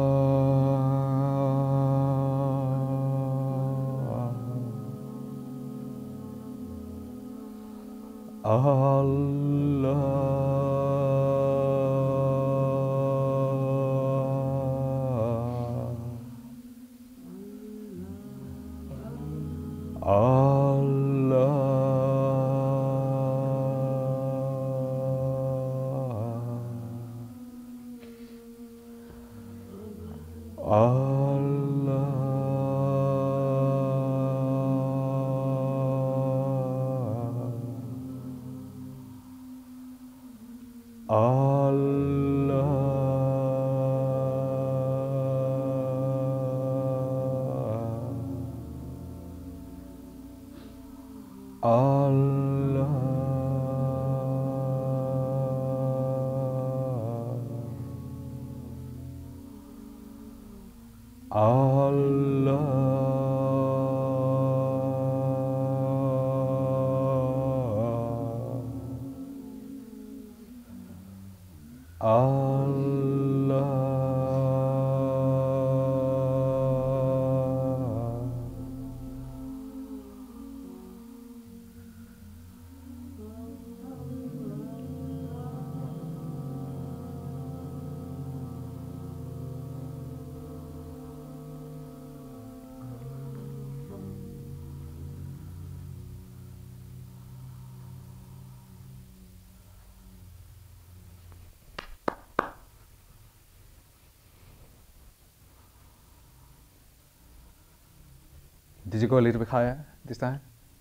Speaker 2: Did you go a little bit higher this time?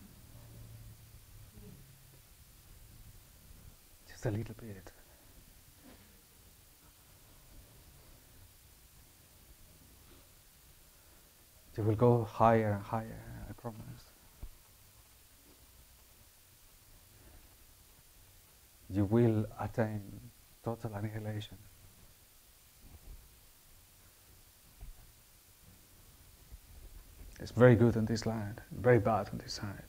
Speaker 2: Just a little bit. You will go higher and higher, I promise. You will attain total annihilation. It's very good on this land, very bad on this side.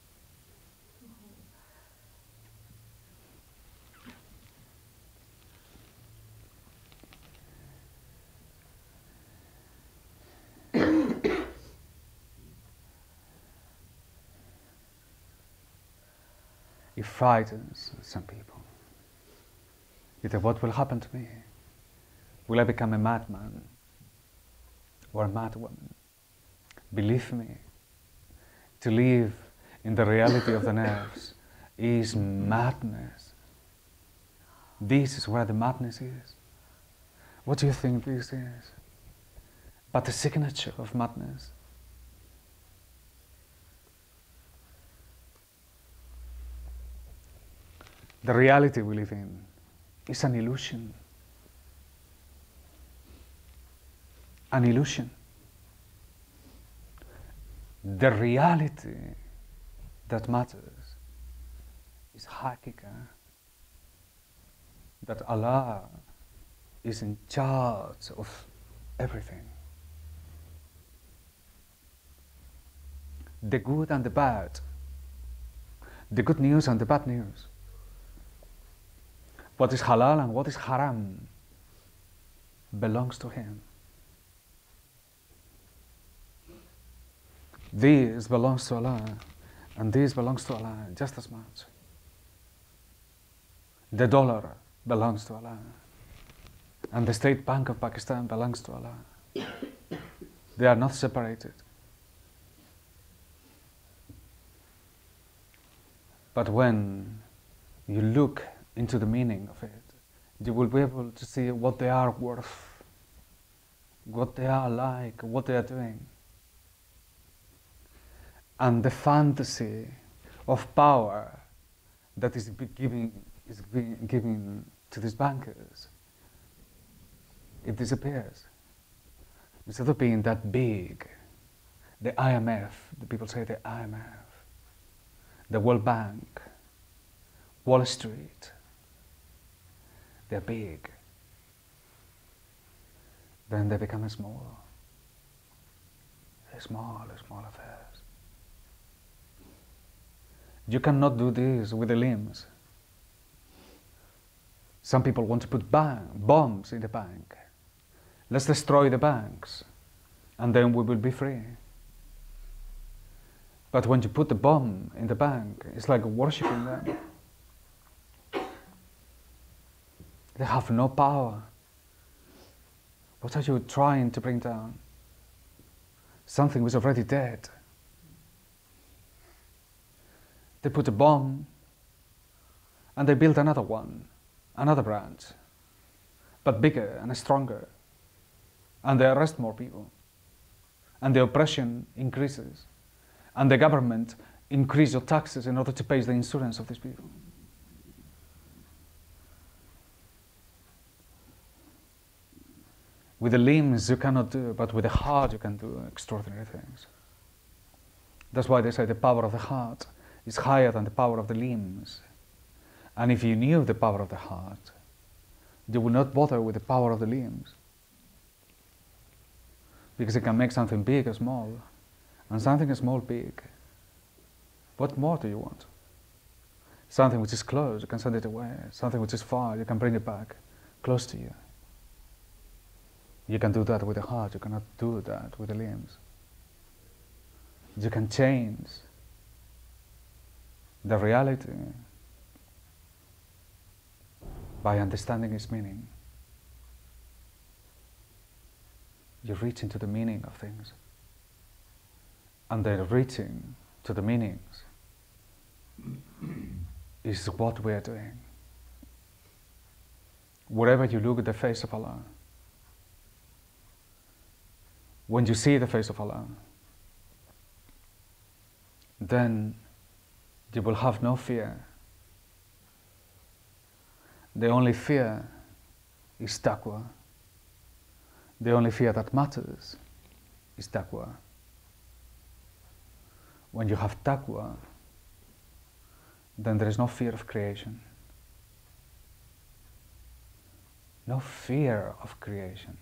Speaker 2: It frightens some people. You think, what will happen to me? Will I become a madman or a madwoman? Believe me, to live in the reality of the nerves is madness. This is where the madness is. What do you think this is? But the signature of madness. The reality we live in is an illusion. An illusion. The reality that matters is Hakika, that Allah is in charge of everything. The good and the bad, the good news and the bad news, what is halal and what is haram belongs to Him. This belongs to Allah, and this belongs to Allah just as much. The dollar belongs to Allah, and the State Bank of Pakistan belongs to Allah. They are not separated. But when you look into the meaning of it, you will be able to see what they are worth, what they are like, what they are doing. And the fantasy of power that is giving, is giving to these bankers, it disappears. Instead of being that big, the I M F, the people say the I M F, the World Bank, Wall Street, they're big. Then they become small, small, small affairs. You cannot do this with the limbs. Some people want to put bang, bombs in the bank. Let's destroy the banks, and then we will be free. But when you put the bomb in the bank, it's like worshipping them. They have no power. What are you trying to bring down? Something was already dead. They put a bomb, and they build another one, another branch, but bigger and stronger. And they arrest more people. And the oppression increases. And the government increases your taxes in order to pay the insurance of these people. With the limbs you cannot do, but with the heart you can do extraordinary things. That's why they say the power of the heart is higher than the power of the limbs. And if you knew the power of the heart, you would not bother with the power of the limbs. Because it can make something big or small, and something small big. What more do you want? Something which is close, you can send it away. Something which is far, you can bring it back close to you. You can do that with the heart, you cannot do that with the limbs. You can change the reality by understanding its meaning. You reach into the meaning of things. And then reaching to the meanings is what we are doing. Wherever you look at the face of Allah, when you see the face of Allah, then you will have no fear. The only fear is taqwa. The only fear that matters is taqwa. When you have taqwa, then there is no fear of creation. No fear of creation.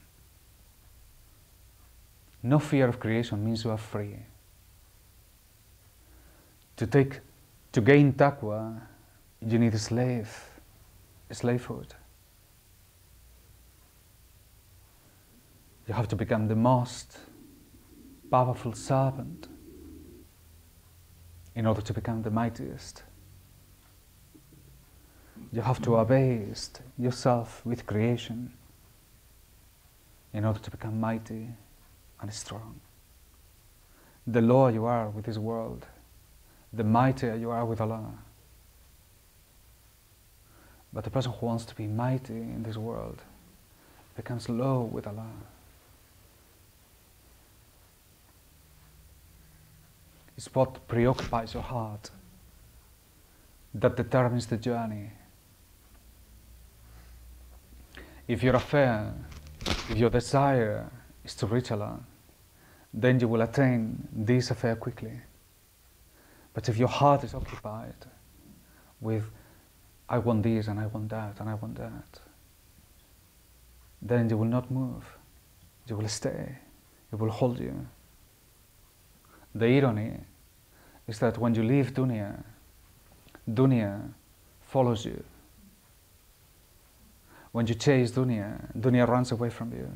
Speaker 2: No fear of creation means you are free. To take, to gain taqwa, you need a slave, a slavehood. You have to become the most powerful servant in order to become the mightiest. You have to abase yourself with creation in order to become mighty and strong. The lower you are with this world, the mightier you are with Allah. But the person who wants to be mighty in this world becomes low with Allah. It's what preoccupies your heart that determines the journey. If your affair, if your desire is to reach Allah, then you will attain this affair quickly. But if your heart is occupied with, I want this and I want that and I want that, then you will not move. You will stay. It will hold you. The irony is that when you leave dunya, dunya follows you. When you chase dunya, dunya runs away from you.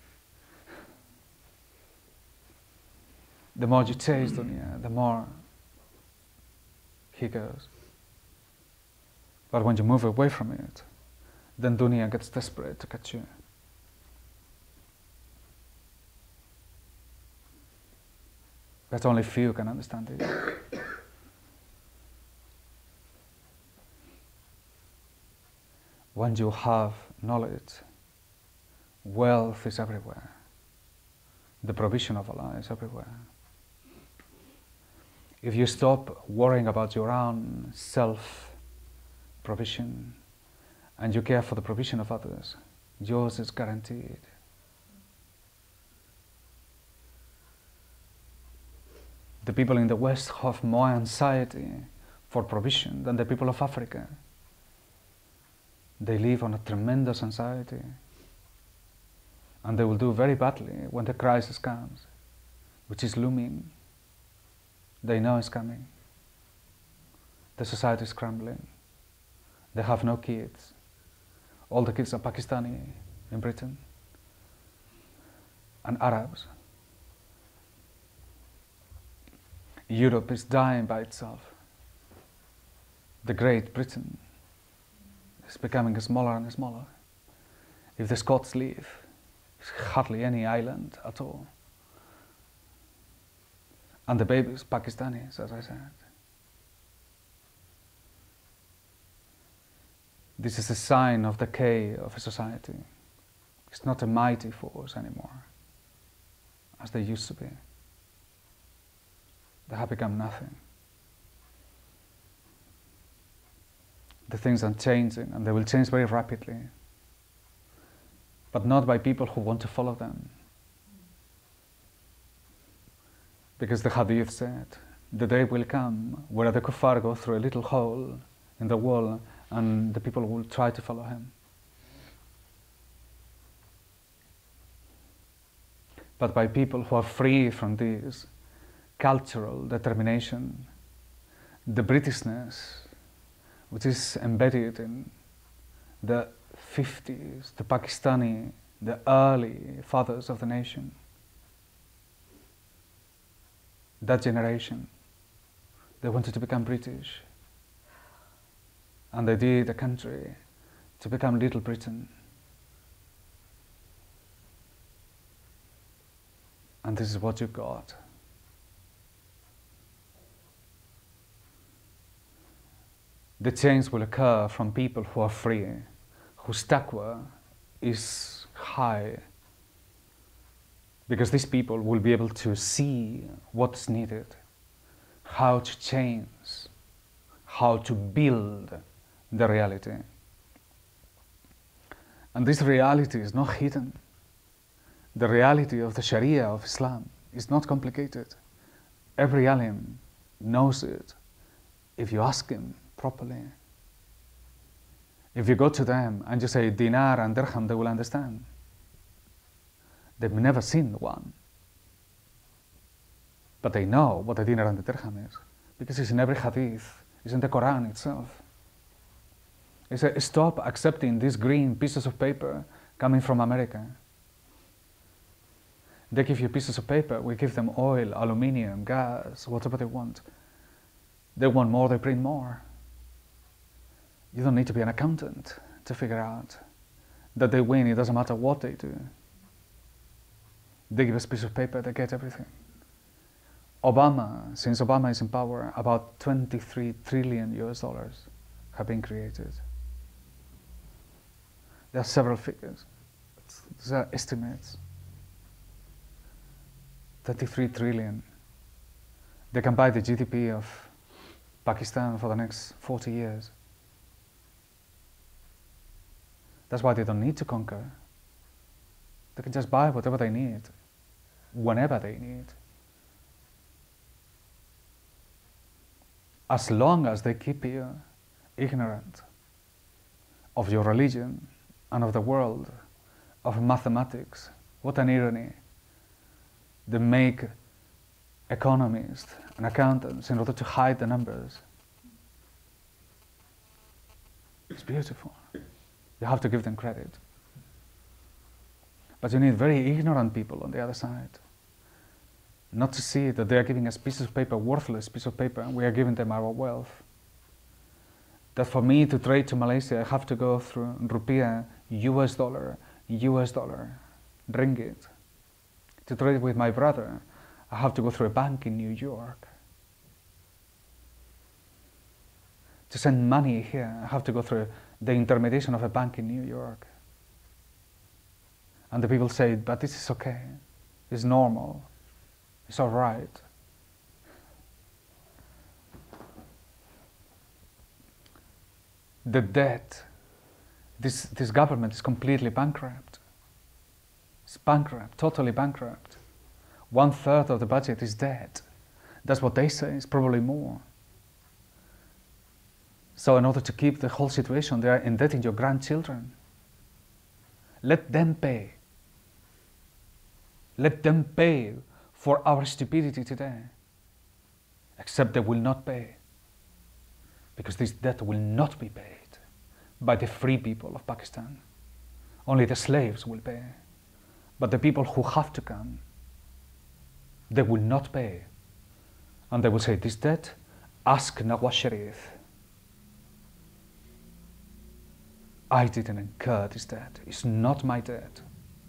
Speaker 2: The more you chase dunya, the more he goes. But when you move away from it, then dunya gets desperate to catch you. But only few can understand it. When you have knowledge, wealth is everywhere. The provision of Allah is everywhere. If you stop worrying about your own self-provision and you care for the provision of others, yours is guaranteed. The people in the West have more anxiety for provision than the people of Africa. They live on a tremendous anxiety, and they will do very badly when the crisis comes, which is looming. They know it's coming. The society is crumbling. They have no kids. All the kids are Pakistani in Britain and Arabs. Europe is dying by itself. The Great Britain is becoming smaller and smaller. If the Scots leave, there's hardly any island at all. And the babies, Pakistanis, as I said. This is a sign of decay of a society. It's not a mighty force anymore, as they used to be. They have become nothing. The things are changing, and they will change very rapidly, but not by people who want to follow them. Because the Hadith said, the day will come where the kuffar go through a little hole in the wall and the people will try to follow him. But by people who are free from this cultural determination, the Britishness, which is embedded in the fifties, the Pakistani, the early fathers of the nation, that generation, they wanted to become British. And they did a country to become Little Britain. And this is what you got. The change will occur from people who are free, whose taqwa is high, because these people will be able to see what's needed, how to change, how to build the reality. And this reality is not hidden. The reality of the Sharia of Islam is not complicated. Every alim knows it if you ask him properly. If you go to them and you say dinar and dirham, they will understand. They've never seen one. But they know what the dinar and the dirham is, because it's in every hadith, it's in the Quran itself. They say, stop accepting these green pieces of paper coming from America. They give you pieces of paper, we give them oil, aluminium, gas, whatever they want. They want more, they print more. You don't need to be an accountant to figure out that they win, it doesn't matter what they do. They give us a piece of paper, they get everything. Obama, since Obama is in power, about twenty-three trillion U S dollars have been created. There are several figures. These are estimates. thirty-three trillion. They can buy the G D P of Pakistan for the next forty years. That's why they don't need to conquer. They can just buy whatever they need, whenever they need. As long as they keep you ignorant of your religion and of the world, of mathematics. What an irony. They make economists and accountants in order to hide the numbers. It's beautiful. You have to give them credit. But you need very ignorant people on the other side, not to see that they are giving us pieces of paper, worthless piece of paper, and we are giving them our wealth. That for me to trade to Malaysia, I have to go through rupiah, U S dollar, U S dollar, ringgit. To trade with my brother, I have to go through a bank in New York. To send money here, I have to go through the intermediation of a bank in New York. And the people say, but this is okay, it's normal, it's all right. The debt This, this government is completely bankrupt. It's bankrupt, totally bankrupt. One third of the budget is dead. That's what they say, it's probably more. So in order to keep the whole situation, they are indebting your grandchildren. Let them pay. Let them pay for our stupidity today. Except they will not pay. Because this debt will not be paid by the free people of Pakistan. Only the slaves will pay. But the people who have to come, they will not pay. And they will say, this debt, ask Nawaz Sharif. I didn't incur this debt. It's not my debt.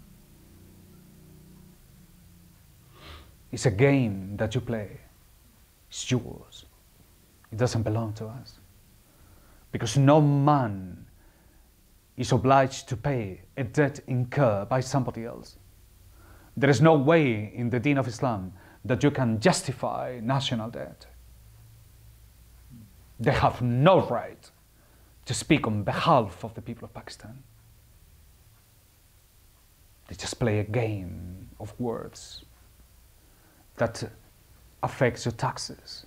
Speaker 2: It's a game that you play. It's yours. It doesn't belong to us. Because no man is obliged to pay a debt incurred by somebody else. There is no way in the Deen of Islam that you can justify national debt. They have no right to speak on behalf of the people of Pakistan. They just play a game of words that affects your taxes.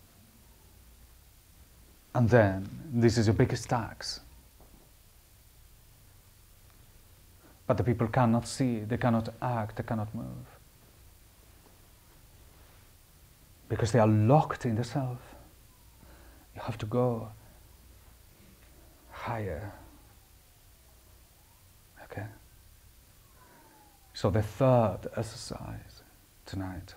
Speaker 2: And then, this is your biggest tax. But the people cannot see, they cannot act, they cannot move. Because they are locked in the self. You have to go higher. Okay? So the third exercise tonight,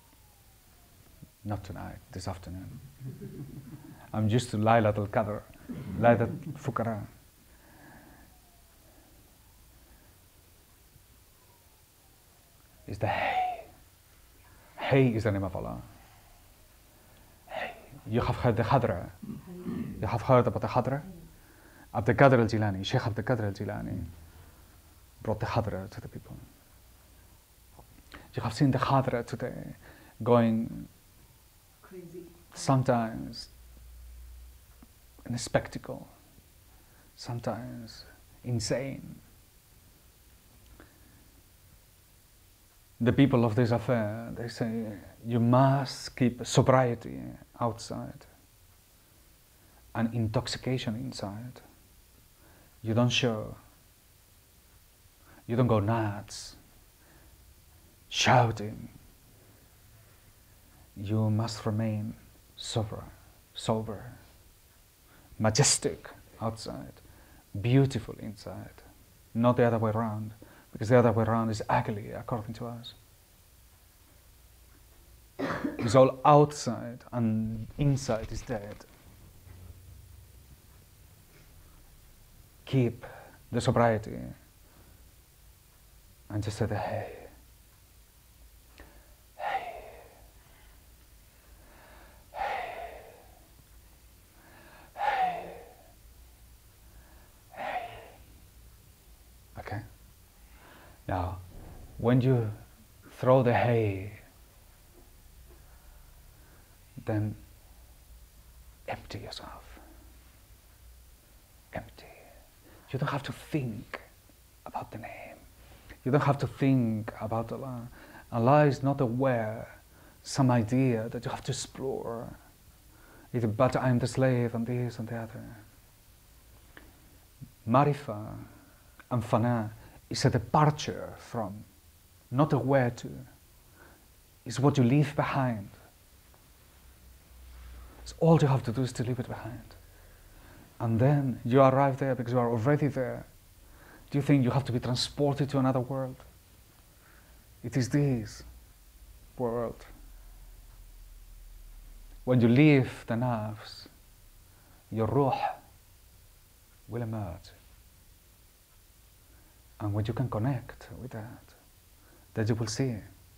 Speaker 2: not tonight, this afternoon. I'm used to Laylat al-Qadr, Laylat al-Fukara. Is the Hay. Hay is the name of Allah. Hay. You have heard the Khadra. You have heard about the Khadra? Abdul Qadir al-Jilani, Shaykh Abdul Qadir al-Jilani brought the Khadra to the people. You have seen the Khadra today going
Speaker 3: crazy.
Speaker 2: Sometimes in a spectacle, sometimes insane. The people of this affair, they say, you must keep sobriety outside and intoxication inside. You don't show. You don't go nuts, shouting. You must remain sober, sober, majestic outside, beautiful inside, not the other way around, because the other way around is ugly according to us. It's all outside and inside is dead. Keep the sobriety and just say the hey. Okay? Now, when you throw the hay, then empty yourself. Empty. You don't have to think about the name. You don't have to think about Allah. Allah is not aware some idea that you have to explore. Either, but I am the slave and this and the other. Marifa and Fana is a departure from, not a where to. It's what you leave behind. So all you have to do is to leave it behind. And then you arrive there because you are already there. Do you think you have to be transported to another world? It is this world. When you leave the nafs, your ruh will emerge. And when you can connect with that, then you will see.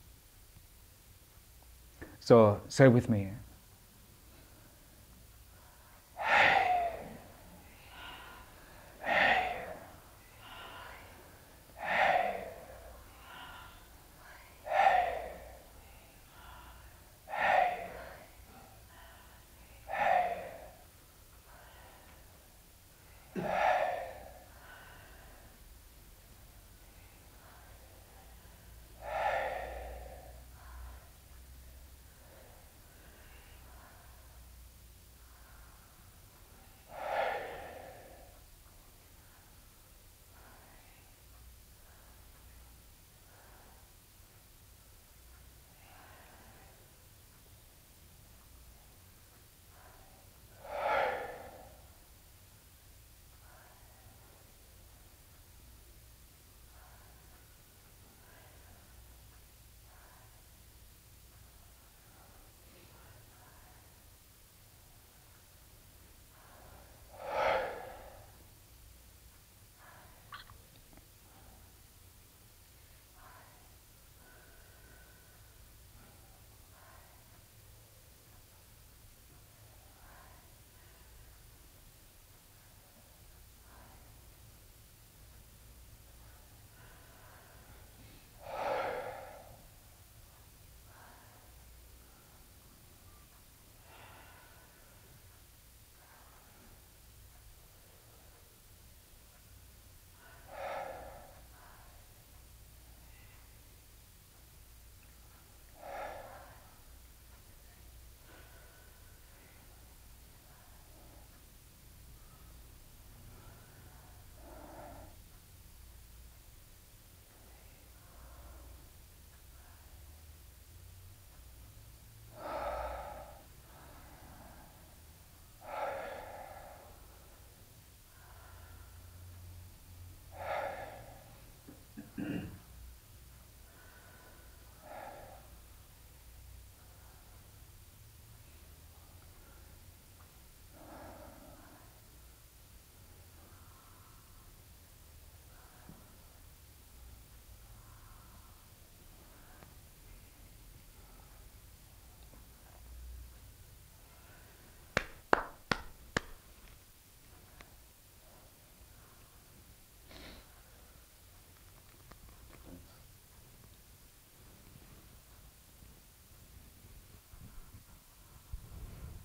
Speaker 2: So say with me,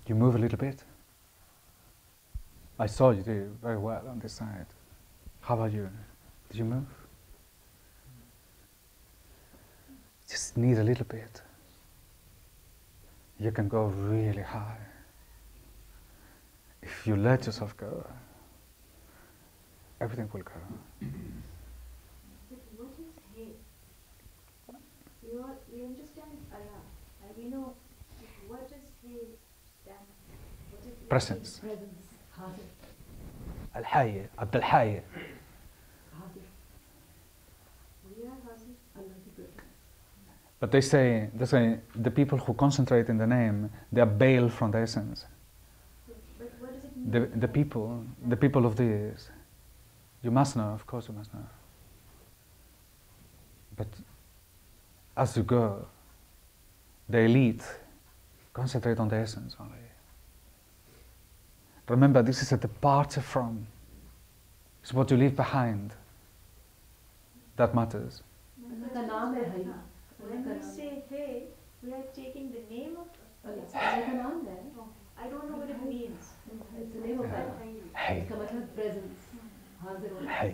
Speaker 2: You move a little bit. I saw you do very well on this side. How about you? Did you move? Just need a little bit. You can go really high. If you let yourself go, everything will go.
Speaker 3: But what is hate? We all we understand Allah. And we know what does hate stand for? What is
Speaker 2: Presence.
Speaker 4: Presence. حاضر.
Speaker 2: الحي عبد الحي.
Speaker 4: حاضر.
Speaker 3: we are Hazir?
Speaker 4: Allah is present.
Speaker 2: But they say, they say the people who concentrate in the name, they are bailed from the essence.
Speaker 3: But what does it mean?
Speaker 2: The, the people, the people of this, you must know, of course you must know. But as you go, the elite concentrate on the essence only. Remember, this is a departure from. It's what you leave behind. That matters.
Speaker 4: Allah का नाम है हई.
Speaker 3: When we say hey, we are taking the name of
Speaker 4: Allah का नाम है.
Speaker 3: I don't know what it means.
Speaker 4: It's the name of Allah.
Speaker 2: Hey,
Speaker 4: इसका मतलब presence. हाजिर होना.
Speaker 2: hey,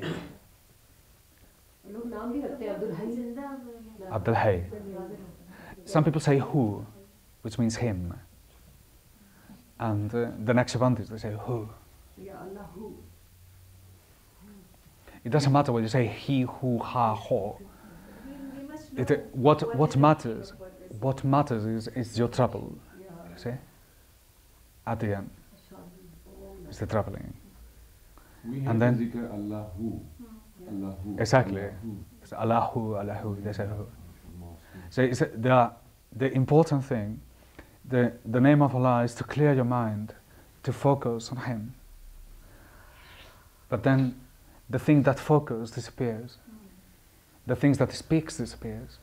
Speaker 4: लोग नाम भी रखते हैं अब्दुल हई.
Speaker 3: जिंदा हुआ है।
Speaker 2: Abdul Hay.
Speaker 4: हाजिर होना.
Speaker 2: Some people say who, which means him. And uh, the next one is they say who.
Speaker 4: या Allah who.
Speaker 2: It doesn't matter whether you say he, who, ha, ho.
Speaker 3: We, we must know
Speaker 2: It, uh, what,
Speaker 3: what
Speaker 2: what
Speaker 3: is the
Speaker 2: matters,
Speaker 3: meaning of what we're
Speaker 2: what matters is, is your trouble.
Speaker 4: या
Speaker 2: You see? At the end,
Speaker 4: शादी.
Speaker 2: it's the troubling.
Speaker 1: We have
Speaker 2: And then-
Speaker 1: the zikr Allahu. Allahu.
Speaker 2: Exactly.
Speaker 1: Allahu.
Speaker 2: It's Allahu, Allahu, they say who.
Speaker 1: Allahu.
Speaker 2: So it's, the, the important thing, the, the name of Allah is to clear your mind, to focus on Him. But then the thing that focus disappears. The things that speaks disappears.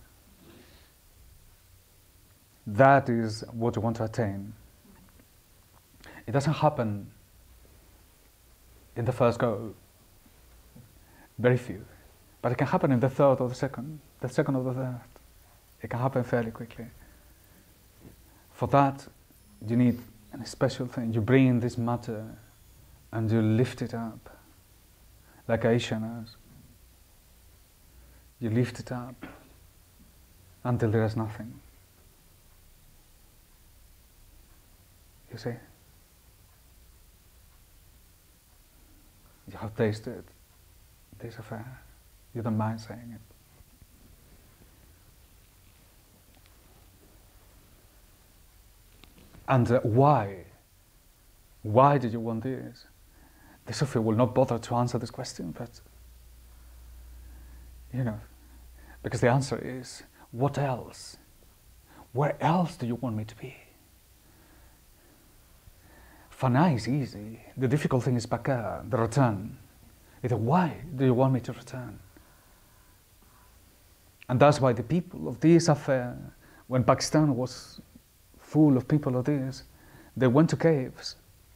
Speaker 2: That is what you want to attain. It doesn't happen in the first go. Very few. But it can happen in the third or the second, the second or the third. It can happen fairly quickly. For that, you need a special thing. You bring in this matter and you lift it up, like Aisha knows. You lift it up until there is nothing. You see? You have tasted this affair. You don't mind saying it. And uh, why? Why did you want this? The Sufi will not bother to answer this question, but, you know, because the answer is, what else? Where else do you want me to be? Fana is easy. The difficult thing is baka, the return. It's why do you want me to return? And that's why the people of this affair, when Pakistan was full of people of this, they went to caves.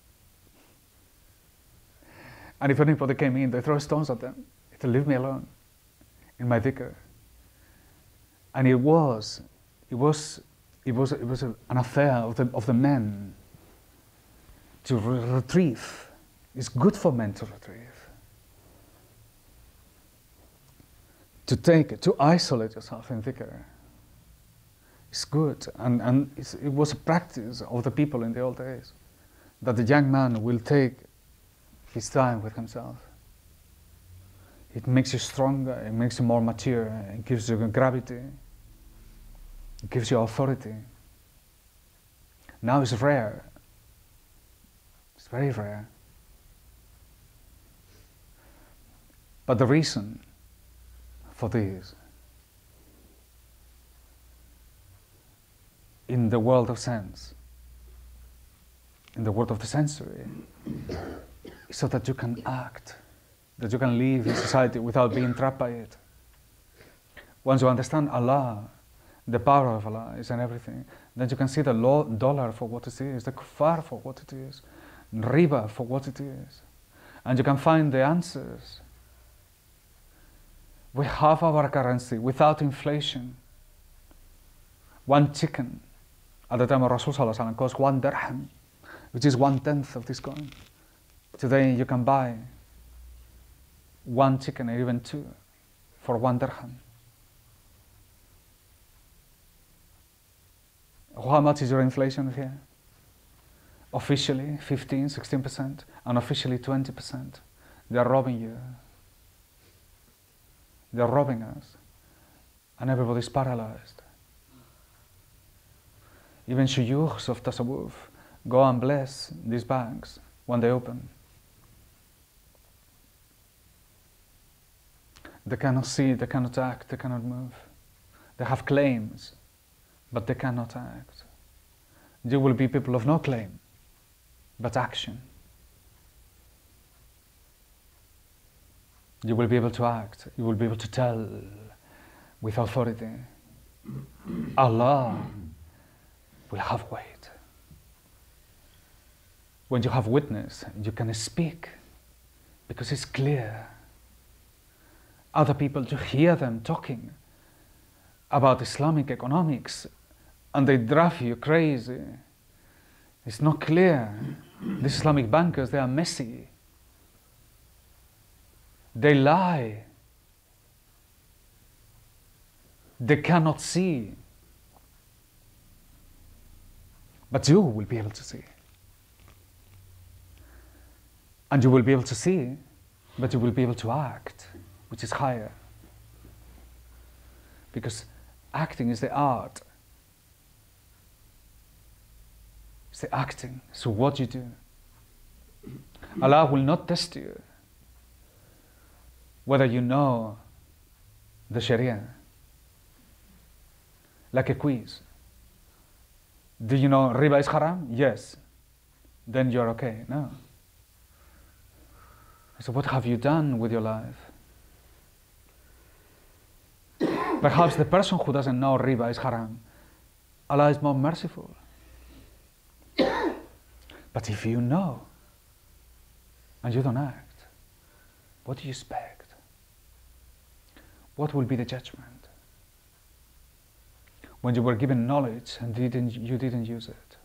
Speaker 2: And if anybody came in, they throw stones at them. They leave me alone in my dhikr. And it was, it was, it was, it was a, an affair of the, of the men to re retrieve. It's good for men to retrieve. To take it, to isolate yourself in dhikr. It's good, and, and it's, it was a practice of the people in the old days, that the young man will take his time with himself. It makes you stronger, it makes you more mature, it gives you gravity, it gives you authority. Now it's rare, it's very rare. But the reason for this, in the world of sense, in the world of the sensory, so that you can act, that you can live in society without being trapped by it. Once you understand Allah, the power of Allah is in everything, then you can see the law, dollar for what it is, the kuffar for what it is, riba for what it is, and you can find the answers. We have our currency without inflation. One chicken at the time of Rasul Sallallahu Alaihi Wasallam cost one dirham. which is one tenth of this coin. Today you can buy one chicken or even two for one dirham. How much is your inflation here? Officially fifteen, sixteen percent, unofficially twenty percent. They are robbing you. They are robbing us. And everybody's paralyzed. Even shuyukhs of tasawwuf go and bless these banks when they open. They cannot see, they cannot act, they cannot move. They have claims, but they cannot act. You will be people of no claim, but action. You will be able to act, you will be able to tell with authority. Allah will have weight. When you have witness, you can speak because it's clear. Other people, you hear them talking about Islamic economics and they drive you crazy. It's not clear. These Islamic bankers, they are messy. They lie. They cannot see. But you will be able to see. And you will be able to see, but you will be able to act, which is higher. Because acting is the art. It's the acting. So what you do. Allah will not test you whether you know the Sharia. Like a quiz. Do you know riba is haram? Yes. Then you're okay. No. So what have you done with your life? Perhaps the person who doesn't know riba is haram, Allah is more merciful. But if you know and you don't act, what do you expect? What will be the judgment? When you were given knowledge and didn't, you didn't use it.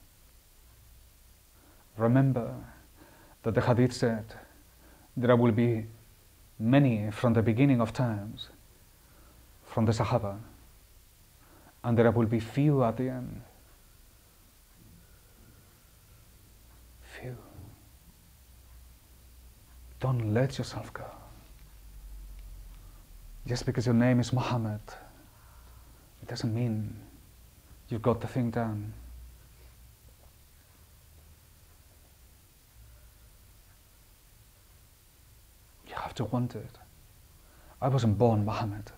Speaker 2: Remember that the hadith said, there will be many from the beginning of times, from the Sahaba, and there will be few at the end. Few. Don't let yourself go. Just because your name is Muhammad, it doesn't mean you've got the thing done. You have to want it. I wasn't born Muhammad,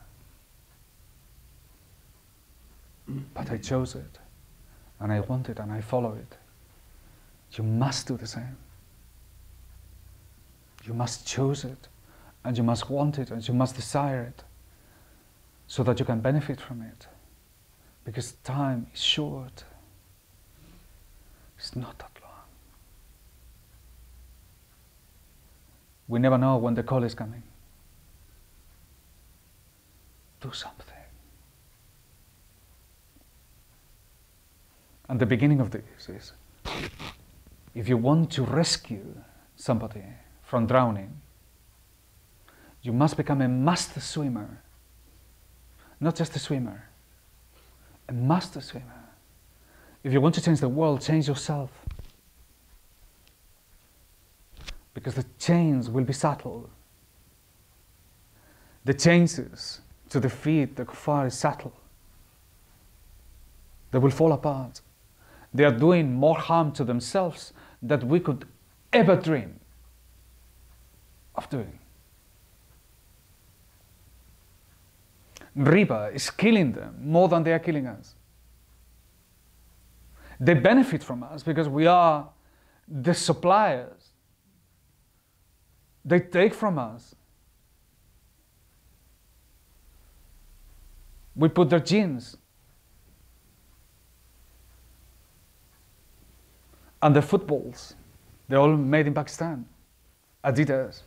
Speaker 2: but I chose it, and I want it, and I follow it. You must do the same. You must choose it, and you must want it, and you must desire it, so that you can benefit from it. Because time is short. It's not that long. We never know when the call is coming. Do something. And the beginning of this is, if you want to rescue somebody from drowning, you must become a master swimmer. Not just a swimmer, a master swimmer. If you want to change the world, change yourself. Because the chains will be subtle. The chains to defeat the kuffar is subtle. They will fall apart. They are doing more harm to themselves than we could ever dream of doing. Riba is killing them more than they are killing us. They benefit from us because we are the suppliers. They take from us. We put their jeans and the footballs. They're all made in Pakistan. Adidas.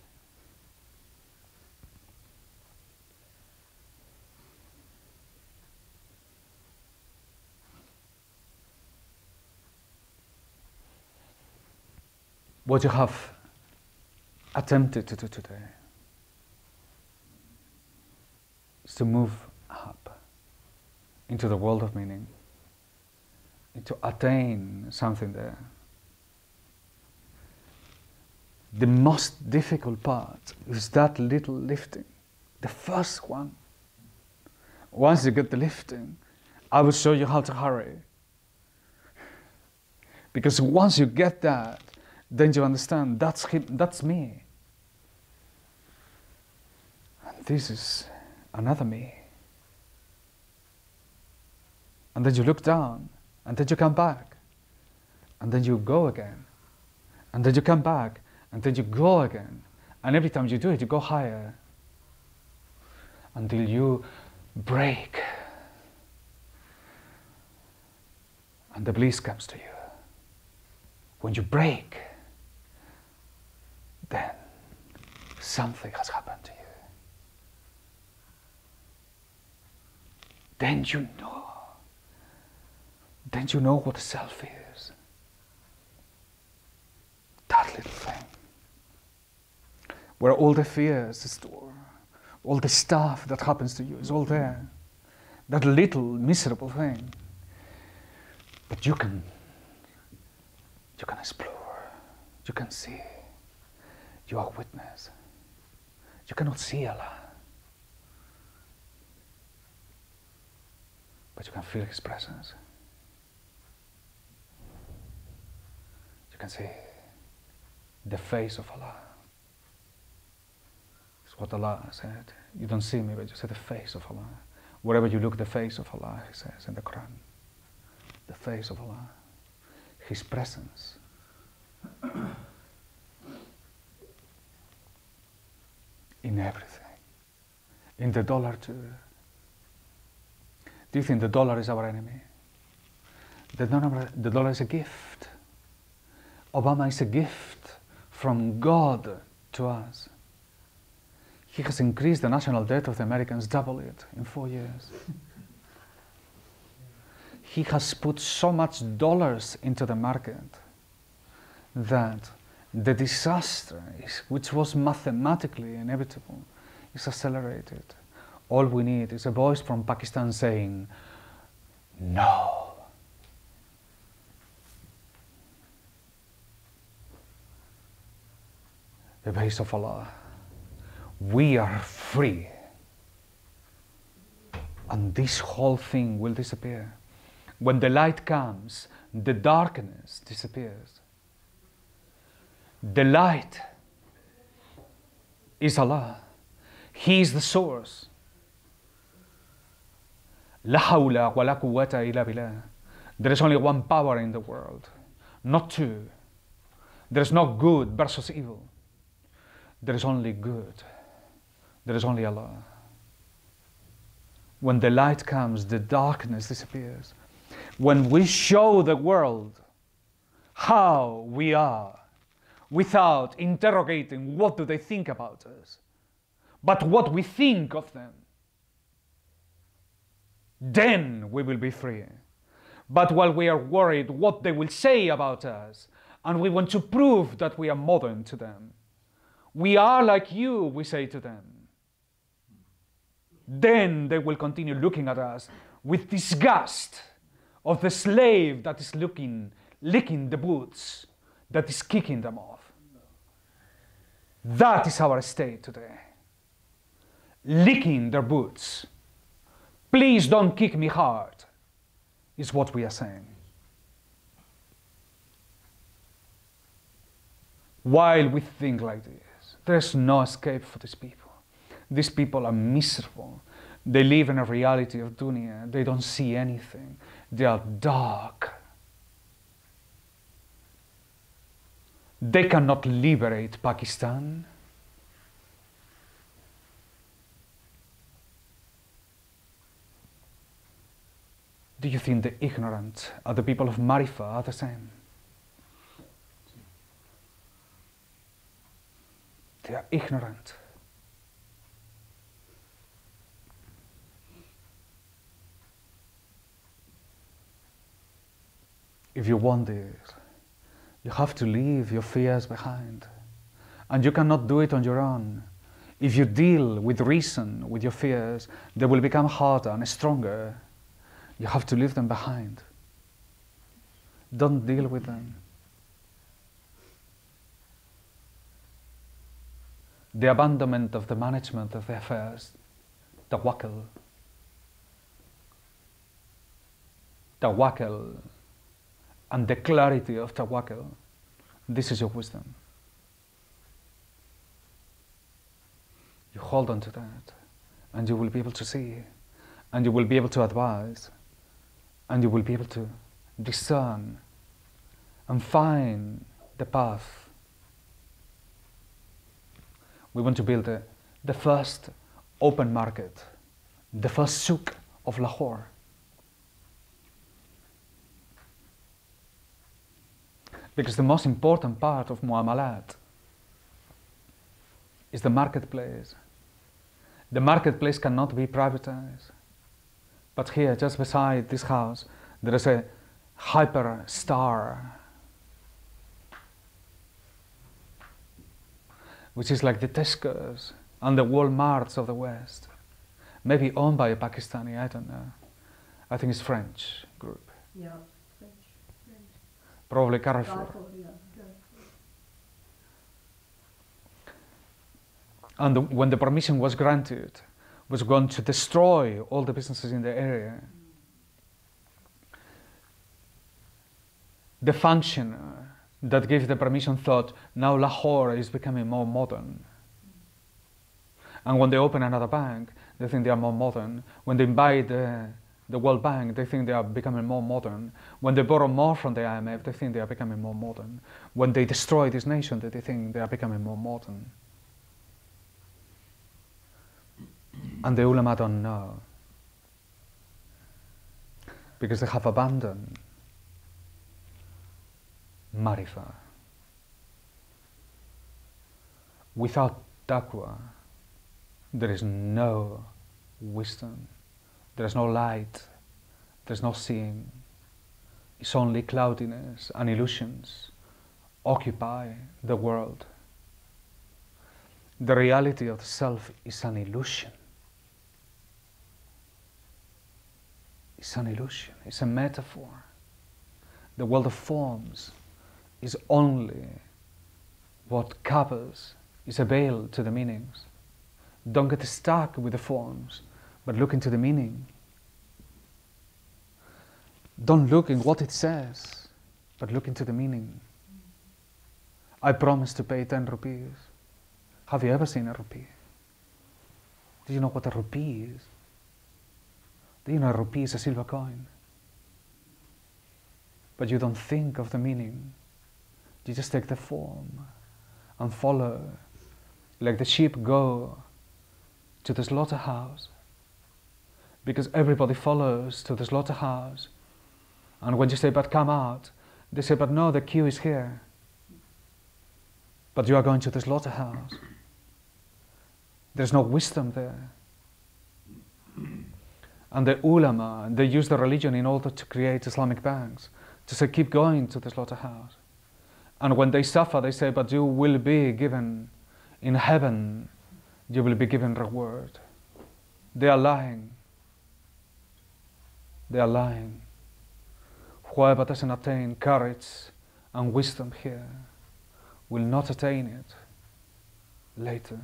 Speaker 2: what you have attempted to do today is to move up into the world of meaning, to attain something there. The most difficult part is that little lifting, the first one. Once you get the lifting, I will show you how to hurry. Because once you get that, then you understand that's him, that's me. And this is another me. And then you look down, and then you come back, and then you go again, and then you come back, and then you go again. And every time you do it, you go higher until you break. And the bliss comes to you. When you break, then something has happened to you. Then you know. Then you know what self is. That little thing. Where all the fears store, all the stuff that happens to you is all there. That little miserable thing. But you can, you can explore, you can see, you are witness. You cannot see Allah, but you can feel His presence. You can see the face of Allah. It's what Allah said. You don't see me, but you see the face of Allah. Wherever you look, the face of Allah, He says in the Quran. The face of Allah, His presence. In everything. In the dollar too. Do you think the dollar is our enemy? The dollar, the dollar is a gift. Obama is a gift from God to us. He has increased the national debt of the Americans, double it in four years. He has put so much dollars into the market that the disaster, is, which was mathematically inevitable, is accelerated. All we need is a voice from Pakistan saying, no. The face of Allah. We are free. And this whole thing will disappear. When the light comes, the darkness disappears. The light is Allah. He is the source. La hawla wa la quwwata illa billah. There is only one power in the world, not two. There is no good versus evil. There is only good. There is only Allah. When the light comes, the darkness disappears. When we show the world how we are, without interrogating what do they think about us, but what we think of them, then we will be free. But while we are worried what they will say about us, and we want to prove that we are modern to them, we are like you, we say to them, then they will continue looking at us with disgust of the slave that is looking, licking the boots, that is kicking them off. That is our state today. Licking their boots. Please don't kick me hard, is what we are saying. While we think like this, there's no escape for these people. These people are miserable. They live in a reality of dunya. They don't see anything. They are dark. They cannot liberate Pakistan. Do you think the ignorant are the people of Marifa are the same? They are ignorant. If you want this, You have to leave your fears behind. And you cannot do it on your own. If you deal with reason, with your fears, they will become harder and stronger. You have to leave them behind. Don't deal with them. The abandonment of the management of the affairs, tawakkul. Tawakkul and the clarity of tawakkul. This is your wisdom. You hold on to that, and you will be able to see, and you will be able to advise, and you will be able to discern and find the path. We want to build a, the first open market, the first souk of Lahore. Because the most important part of muamalat is the marketplace. The marketplace cannot be privatized. But here, just beside this house, there is a hyper star, which is like the Tesco's and the Walmarts of the West. Maybe owned by a Pakistani, I don't know. I think it's French group.
Speaker 4: Yeah, French. French.
Speaker 2: Probably Carrefour.
Speaker 4: Carrefour, yeah.
Speaker 2: And the, when the permission was granted, was going to destroy all the businesses in the area. The functioner that gave the permission thought, now Lahore is becoming more modern. And when they open another bank, they think they are more modern. When they buy the, the World Bank, they think they are becoming more modern. When they borrow more from the I M F, they think they are becoming more modern. When they destroy this nation, they think they are becoming more modern. And the ulama don't know, because they have abandoned marifa. Without taqwa, there is no wisdom, there is no light, there is no seeing. It's only cloudiness and illusions occupy the world. The reality of the self is an illusion. It's an illusion, it's a metaphor. The world of forms is only what covers, is a veil to the meanings. Don't get stuck with the forms, but look into the meaning. Don't look in what it says, but look into the meaning. I promise to pay ten rupees. Have you ever seen a rupee? Do you know what a rupee is? Do you know a rupee is a silver coin? But you don't think of the meaning. You just take the form and follow, like the sheep go to the slaughterhouse, because everybody follows to the slaughterhouse. And when you say, but come out, they say, but no, the queue is here. But you are going to the slaughterhouse. There's no wisdom there. And the ulama, they use the religion in order to create Islamic banks, to say, keep going to the slaughterhouse. And when they suffer, they say, but you will be given in heaven, you will be given reward. They are lying. They are lying. Whoever doesn't attain courage and wisdom here will not attain it later.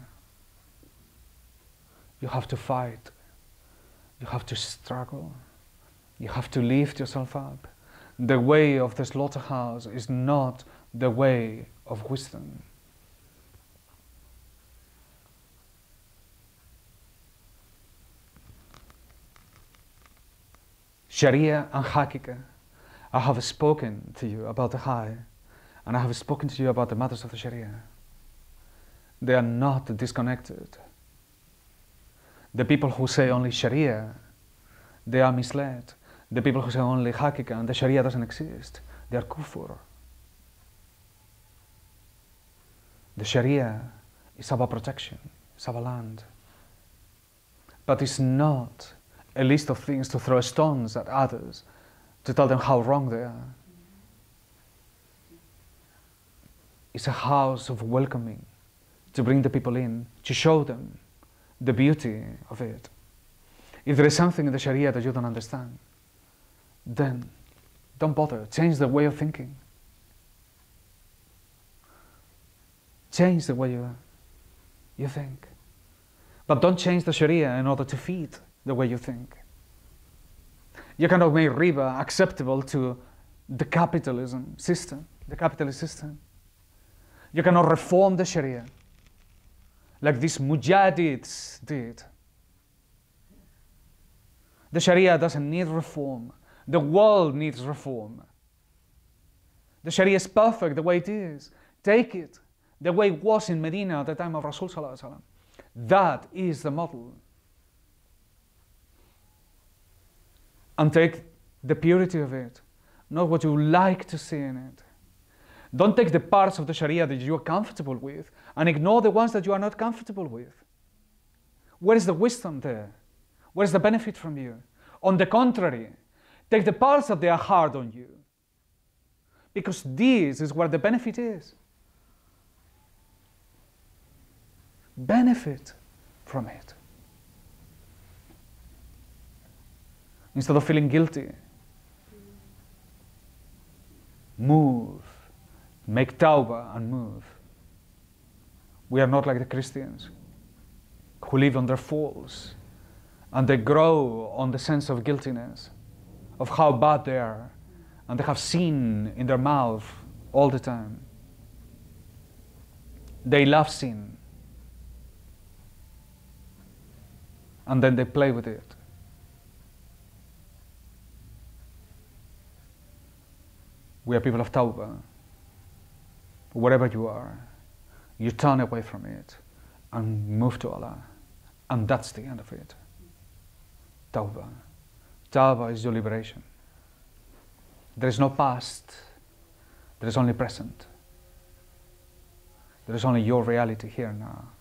Speaker 2: You have to fight. You have to struggle. You have to lift yourself up. The way of the slaughterhouse is not the way of wisdom. Sharia and Hakika. I have spoken to you about the high, and I have spoken to you about the matters of the Sharia. They are not disconnected. The people who say only Sharia, they are misled. The people who say only Hakika and the Sharia doesn't exist, they are kufur. The Sharia is our protection, it's our land. But it's not a list of things to throw stones at others, to tell them how wrong they are. is a house of welcoming, to bring the people in, to show them the beauty of it. If there is something in the Sharia that you don't understand, then don't bother. Change the way of thinking. Change the way you, you think. But don't change the Sharia in order to feed the way you think. You cannot make riba acceptable to the capitalism system, the capitalist system. You cannot reform the Sharia like these mujahids did. The Sharia doesn't need reform. The world needs reform. The Sharia is perfect the way it is. Take it the way it was in Medina at the time of Rasul Sallallahu Alaihi Wasallam. That is the model. And take the purity of it, not what you like to see in it. Don't take the parts of the Sharia that you are comfortable with and ignore the ones that you are not comfortable with. Where is the wisdom there? Where is the benefit from you? On the contrary, take the parts that they are hard on you, because this is where the benefit is. Benefit from it. Instead of feeling guilty, move. Make tawbah and move. We are not like the Christians who live on their faults and they grow on the sense of guiltiness, of how bad they are, and they have sin in their mouth all the time. They love sin, and then they play with it. We are people of tawbah. Wherever you are, you turn away from it and move to Allah, and that's the end of it. Tawbah. Tawbah is your liberation. There is no past, there is only present. There is only your reality here now.